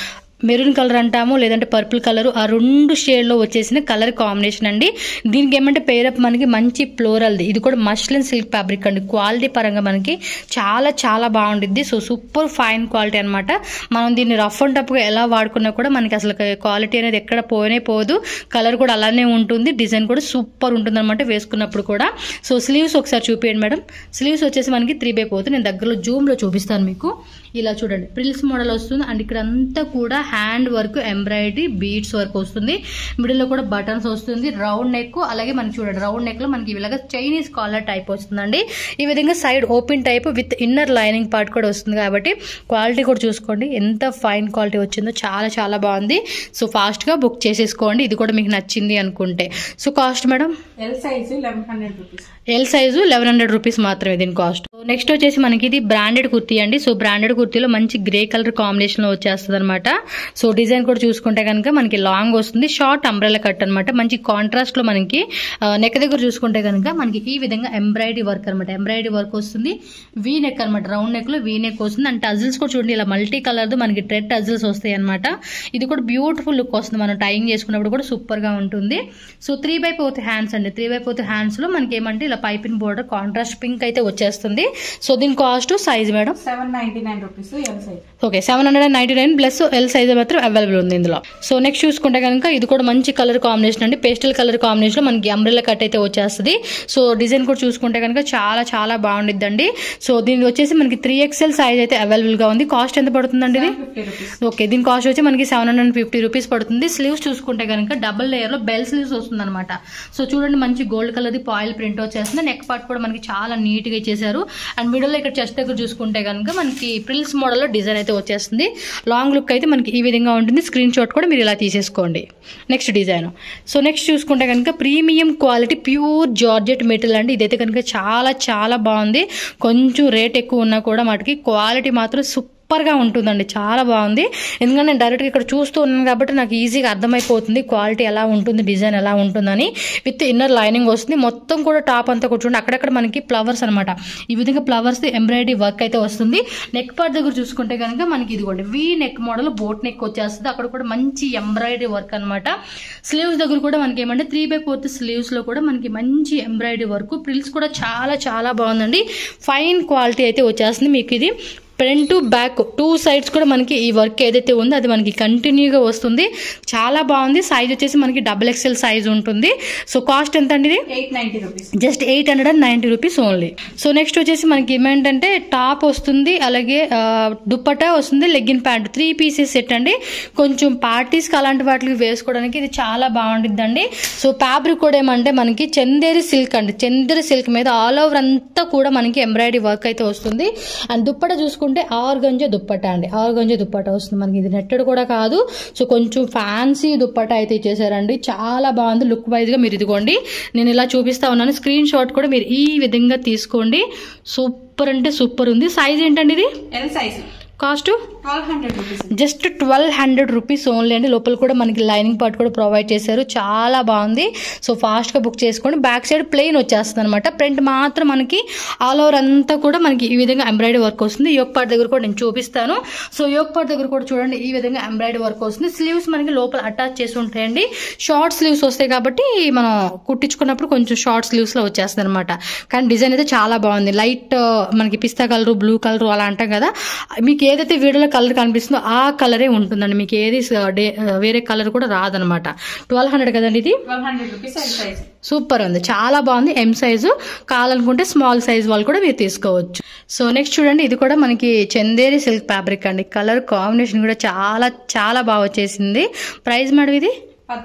మెరూన్ కలర్ అంటాము, లేదంటే పర్పుల్ కలర్, ఆ 2 షేడ్లో వచ్చేసిన కలర్ కాంబినేషన్ అండి. దీనికి ఏమంటే పేరప్ మనకి మంచి ఫ్లోరల్ది, ఇది కూడా మస్లిన్ సిల్క్ ఫ్యాబ్రిక్ అండి. క్వాలిటీ పరంగా మనకి చాలా చాలా బాగుండిద్ది. సో సూపర్ ఫైన్ క్వాలిటీ అనమాట. మనం దీన్ని రఫ్ అండ్ టఫ్గా ఎలా వాడుకున్నా కూడా మనకి అసలు క్వాలిటీ అనేది ఎక్కడ పోనే పోదు. కలర్ కూడా అలానే ఉంటుంది, డిజైన్ కూడా సూపర్ ఉంటుంది అనమాట వేసుకున్నప్పుడు కూడా. సో స్లీవ్స్ ఒకసారి చూపించండి మేడం. స్లీవ్స్ వచ్చేసి మనకి 3/4. నేను దగ్గరలో జూమ్లో చూపిస్తాను మీకు. ఇలా చూడండి, ప్రిల్స్ మోడల్ వస్తుంది అండ్ ఇక్కడ అంతా కూడా hand work, embroidery, beads work వస్తుంది. మిడిల్లో కూడా బటన్స్ వస్తుంది, రౌండ్ నెక్. అలాగే మనకి చూడండి రౌండ్ నెక్ లో మనకి ఇలాగా చైనీస్ కాలర్ టైప్ వస్తుందండి. ఈ విధంగా side open type with inner lining part కూడా వస్తుంది. కాబట్టి క్వాలిటీ కూడా చూసుకోండి ఎంత ఫైన్ క్వాలిటీ వచ్చిందో, చాలా చాలా బాగుంది. సో ఫాస్ట్ గా బుక్ చేసేసుకోండి ఇది కూడా మీకు నచ్చింది అనుకుంటే. So cost madam? L size 1100 rupees. L size 1100 rupees మాత్రమే దీని కాస్ట్. నెక్స్ట్ వచ్చేసి మనకి ఇది బ్రాండెడ్ కుర్తీ అండి. సో బ్రాండెడ్ కుర్తీలో మంచి గ్రే కలర్ కాంబినేషన్ లో వచ్చేస్తుంది అనమాట. సో డిజైన్ కూడా చూసుకుంటే కనుక మనకి లాంగ్ వస్తుంది, షార్ట్ అంబ్రెల్లా కట్ అనమాట. మంచి కాంట్రాస్ట్ లో మనకి నెక్ దగ్గర చూసుకుంటే కనుక మనకి ఈ విధంగా ఎంబ్రాయిడరీ వర్క్ అనమాట. ఎంబ్రాయిడరీ వర్క్ వస్తుంది, వీ నెక్ అనమాట. రౌండ్ నెక్ లో వీ నెక్ వస్తుంది అండ్ టజిల్స్ కూడా చూడండి ఇలా మల్టీ కలర్ మనకి ట్రెడ్ టజిల్స్ వస్తాయి అనమాట. ఇది కూడా బ్యూటిఫుల్ లుక్ వస్తుంది, మనం టైయింగ్ చేసుకున్నప్పుడు కూడా సూపర్ గా ఉంటుంది. సో 3/4 హ్యాండ్స్ అండి. 3/4 హ్యాండ్స్ లో మనకి ఏమంటే ఇలా పైపింగ్ బోర్డర్ కాంట్రాస్ట్ పింక్ అయితే వచ్చేస్తుంది. సో దీని cost size madam 799 rupees L size. Okay 799 plus L size మాత్రం అవైలబుల్ ఉంది ఇందులో. సో నెక్స్ట్ చూసుకుంటే కనుక ఇది కూడా మంచి కలర్ కాంబినేషన్ అండి. పేస్టల్ కలర్ కాంబినేషన్ లో మనకి అంబ్రెల్లా కట్ అయితే వచ్చేస్తుంది. సో డిజైన్ కూడా చూసుకుంటే కనుక చాలా చాలా బాగుండిద్దండి. సో దీని వచ్చేసి మనకి 3XL సైజ్ అయితే అవైలబుల్ గా ఉంది. కాస్ట్ ఎంత పడుతుందండి ఇది? ఓకే దీని కాస్ట్ వచ్చి మనకి 750 రూపీస్ పడుతుంది. స్లీవ్స్ చూసుకుంటే కనుక డబుల్ లేయర్ లో బెల్ స్లీవ్స్ వస్తుంది అనమాట. సో చూడండి మంచి గోల్డ్ కలర్ ది పాయిల్ ప్రింట్ వచ్చేస్తుంది. నెక్ పార్ట్ కూడా మనకి చాలా నీట్ గా ఇచ్చేసారు అండ్ మిడిల్ లో ఇక్కడ చెస్ట్ దగ్గర చూసుకుంటే కనుక మనకి ప్రిల్స్ మోడల్ లో డిజైన్ అయితే వచ్చేస్తుంది. లాంగ్ లుక్ అయితే మనకి ఈ విధంగా ఉంటుంది. స్క్రీన్ షాట్ కూడా మీరు ఇలా తీసేసుకోండి. Next design. సో నెక్స్ట్ చూసుకుంటే కనుక premium quality pure georgette material అండి. ఇదైతే కనుక చాలా చాలా బాగుంది. కొంచెం రేట్ ఎక్కువ ఉన్నా కూడా వాటికి క్వాలిటీ మాత్రం సూపర్గా ఉంటుందండి, చాలా బాగుంది. ఎందుకంటే నేను డైరెక్ట్గా ఇక్కడ చూస్తూ ఉన్నాను కాబట్టి నాకు ఈజీగా అర్థమైపోతుంది క్వాలిటీ ఎలా ఉంటుంది, డిజైన్ ఎలా ఉంటుందని. విత్ ఇన్నర్ లైనింగ్ వస్తుంది. మొత్తం కూడా టాప్ అంతా కూర్చోండి అక్కడక్కడ మనకి ఫ్లవర్స్ అనమాట. ఈ విధంగా ఫ్లవర్స్ ఎంబ్రాయిడరీ వర్క్ అయితే వస్తుంది. నెక్ పార్ట్ దగ్గర చూసుకుంటే కనుక మనకి ఇదిగోండి V neck model boat neck వచ్చేస్తుంది. అక్కడ కూడా మంచి ఎంబ్రాయిడరీ వర్క్ అనమాట. స్లీవ్స్ దగ్గర కూడా మనకి ఏమంటే 3/4 స్లీవ్స్ లో కూడా మనకి మంచి ఎంబ్రాయిడరీ వర్క్. ప్రిల్స్ కూడా చాలా చాలా బాగుందండి. ఫైన్ క్వాలిటీ అయితే వచ్చేస్తుంది. మీకు ఇది ఫ్రంట్ టు బ్యాక్ 2 సైడ్స్ కూడా మనకి ఈ వర్క్ ఏదైతే ఉందో అది మనకి కంటిన్యూగా వస్తుంది. చాలా బాగుంది. సైజ్ వచ్చేసి మనకి XXL సైజ్ ఉంటుంది. సో కాస్ట్ ఎంత అండి ఇది? 890 rupees. Just 890 rupees only. So next వచ్చేసి మనకి ఏమంటే టాప్ వస్తుంది, అలాగే దుప్పటా వస్తుంది, లెగ్గిన్ ప్యాంట్ 3 పీసెస్ సెట్ అండి. కొంచెం పార్టీస్కి అలాంటి వాటికి వేసుకోవడానికి ఇది చాలా బాగుంటుందండి. సో ఫ్యాబ్రిక్ కూడా ఏమంటే మనకి చందేరి సిల్క్ అండి. చందేరి సిల్క్ మీద ఆల్ ఓవర్ అంతా కూడా మనకి ఎంబ్రాయిడరీ వర్క్ అయితే వస్తుంది. అండ్ దుప్పటా చూసుకుంటే ఆర్గంజా దుప్పటా అండి. ఆర్గంజా దుప్పటా వస్తుంది మనకి. ఇది నెట్టెడ్ కూడా కాదు. సో కొంచెం ఫ్యాన్సీ దుప్పటా అయితే ఇచ్చేసారండి. చాలా బాగుంది లుక్ వైజ్ గా. మీరు ఇదిగోండి నేను ఇలా చూపిస్తా ఉన్నాను. స్క్రీన్ షాట్ కూడా మీరు ఈ విధంగా తీసుకోండి. సూపర్ అంటే సూపర్ ఉంది. సైజ్ ఏంటండి ఇది? L size. Cost 1200 rupees. Just 1200 rupees only అండి. లోపల కూడా మనకి లైనింగ్ పార్ట్ కూడా ప్రొవైడ్ చేశారు. చాలా బాగుంది. సో ఫాస్ట్గా బుక్ చేసుకోండి. బ్యాక్ సైడ్ ప్లెయిన్ వచ్చేస్తుంది అనమాట. ఫ్రంట్ మాత్రం మనకి ఆల్ ఓవర్ అంతా కూడా మనకి ఈ విధంగా ఎంబ్రాయిడరీ వర్క్ వస్తుంది. యోక్ పార్ట్ దగ్గర కూడా నేను చూపిస్తాను. సో యోక్ పార్ట్ దగ్గర కూడా చూడండి ఈ విధంగా ఎంబ్రాయిడరీ వర్క్ వస్తుంది. స్లీవ్స్ మనకి లోపల అటాచ్ చేసి ఉంటాయండి. షార్ట్ స్లీవ్స్ వస్తాయి కాబట్టి మనం కుట్టించుకున్నప్పుడు కొంచెం షార్ట్ స్లీవ్స్ లో వచ్చేస్తుంది అనమాట. కానీ డిజైన్ అయితే చాలా బాగుంది. లైట్ మనకి పిస్తా కలర్, బ్లూ కలర్ అలా అంటాం కదా. మీకు ఏదైతే వీడియోలో కలర్ కనిపిస్తుందో ఆ కలరే ఉంటుందండి. మీకు ఏది వేరే కలర్ కూడా రాదనమాట. 1200 కదండి ఇది? 1200 రూపీస్ ఎల్ సైజ్. సూపర్ ఉంది, చాలా బాగుంది. ఎం సైజు కావాలనుకుంటే స్మాల్ సైజ్ వాళ్ళు కూడా మీరు తీసుకోవచ్చు. సో నెక్స్ట్ చూడండి ఇది కూడా మనకి చందేరి సిల్క్ ఫ్యాబ్రిక్ అండి. కలర్ కాంబినేషన్ కూడా చాలా చాలా బాగా వచ్చేసింది. ప్రైస్ మేడం ఇది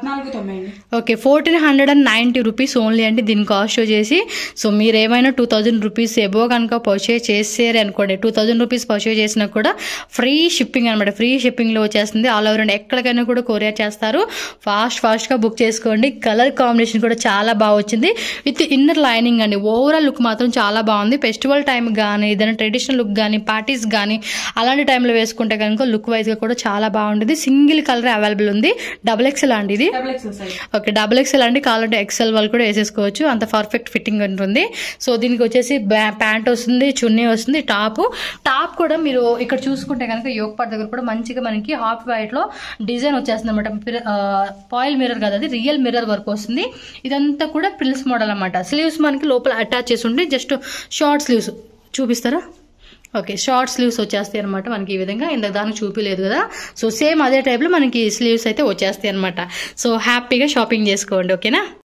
1490. ఓకే 1490 రూపీస్ ఓన్లీ అండి దీని కాస్ట్ వచ్చేసి. సో మీరు ఏమైనా 2000 రూపీస్ ఎబో కనుక పర్చేజ్ చేసారు అనుకోండి, 2000 రూపీస్ పర్చేజ్ చేసినా కూడా ఫ్రీ షిప్పింగ్ అనమాట. ఫ్రీ షిప్పింగ్లో వచ్చేస్తుంది. ఆల్ ఓవర్ అండి ఎక్కడికైనా కూడా కొరియర్ చేస్తారు. ఫాస్ట్గా బుక్ చేసుకోండి. కలర్ కాంబినేషన్ కూడా చాలా బాగా వచ్చింది. విత్ ఇన్నర్ లైనింగ్ అండి. ఓవరాల్ లుక్ మాత్రం చాలా బాగుంది. ఫెస్టివల్ టైం కానీ ఏదైనా ట్రెడిషనల్ లుక్ కానీ పార్టీస్ కానీ అలాంటి టైంలో వేసుకుంటే కనుక లుక్ వైజ్గా కూడా చాలా బాగుంటుంది. సింగిల్ కలర్ అవైలబుల్ ఉంది. XXL అండి. ఇది double XL size. Okay, double XL అండి, కావాలంటే ఎక్స్ఎల్ వాళ్ళు కూడా వేసేసుకోవచ్చు, అంత పర్ఫెక్ట్ ఫిట్టింగ్ ఉంటుంది. సో దీనికి వచ్చేసి ప్యాంట్ వస్తుంది, చున్నీ వస్తుంది, టాప్ కూడా మీరు ఇక్కడ చూసుకుంటే కనుక యోక్ పార్ట్ దగ్గర కూడా మంచిగా మనకి హాఫ్ వైట్ లో డిజైన్ వచ్చేస్తుంది అనమాట. ఫాయిల్ మిర్రర్ కదా, అది రియల్ మిర్రర్ వర్క్ వస్తుంది. ఇదంతా కూడా ప్రిల్స్ మోడల్ అనమాట. స్లీవ్స్ మనకి లోపల అటాచ్ చేసి ఉంటే జస్ట్ షార్ట్ స్లీవ్స్ చూపిస్తారా? ఓకే, షార్ట్ స్లీవ్స్ వచ్చేస్తాయి అనమాట మనకి ఈ విధంగా. ఇందాక దానికి చూపించలేదు కదా, సో సేమ్ అదే టైప్లో మనకి స్లీవ్స్ అయితే వచ్చేస్తాయి అనమాట. సో హ్యాపీగా షాపింగ్ చేసుకోండి, ఓకేనా.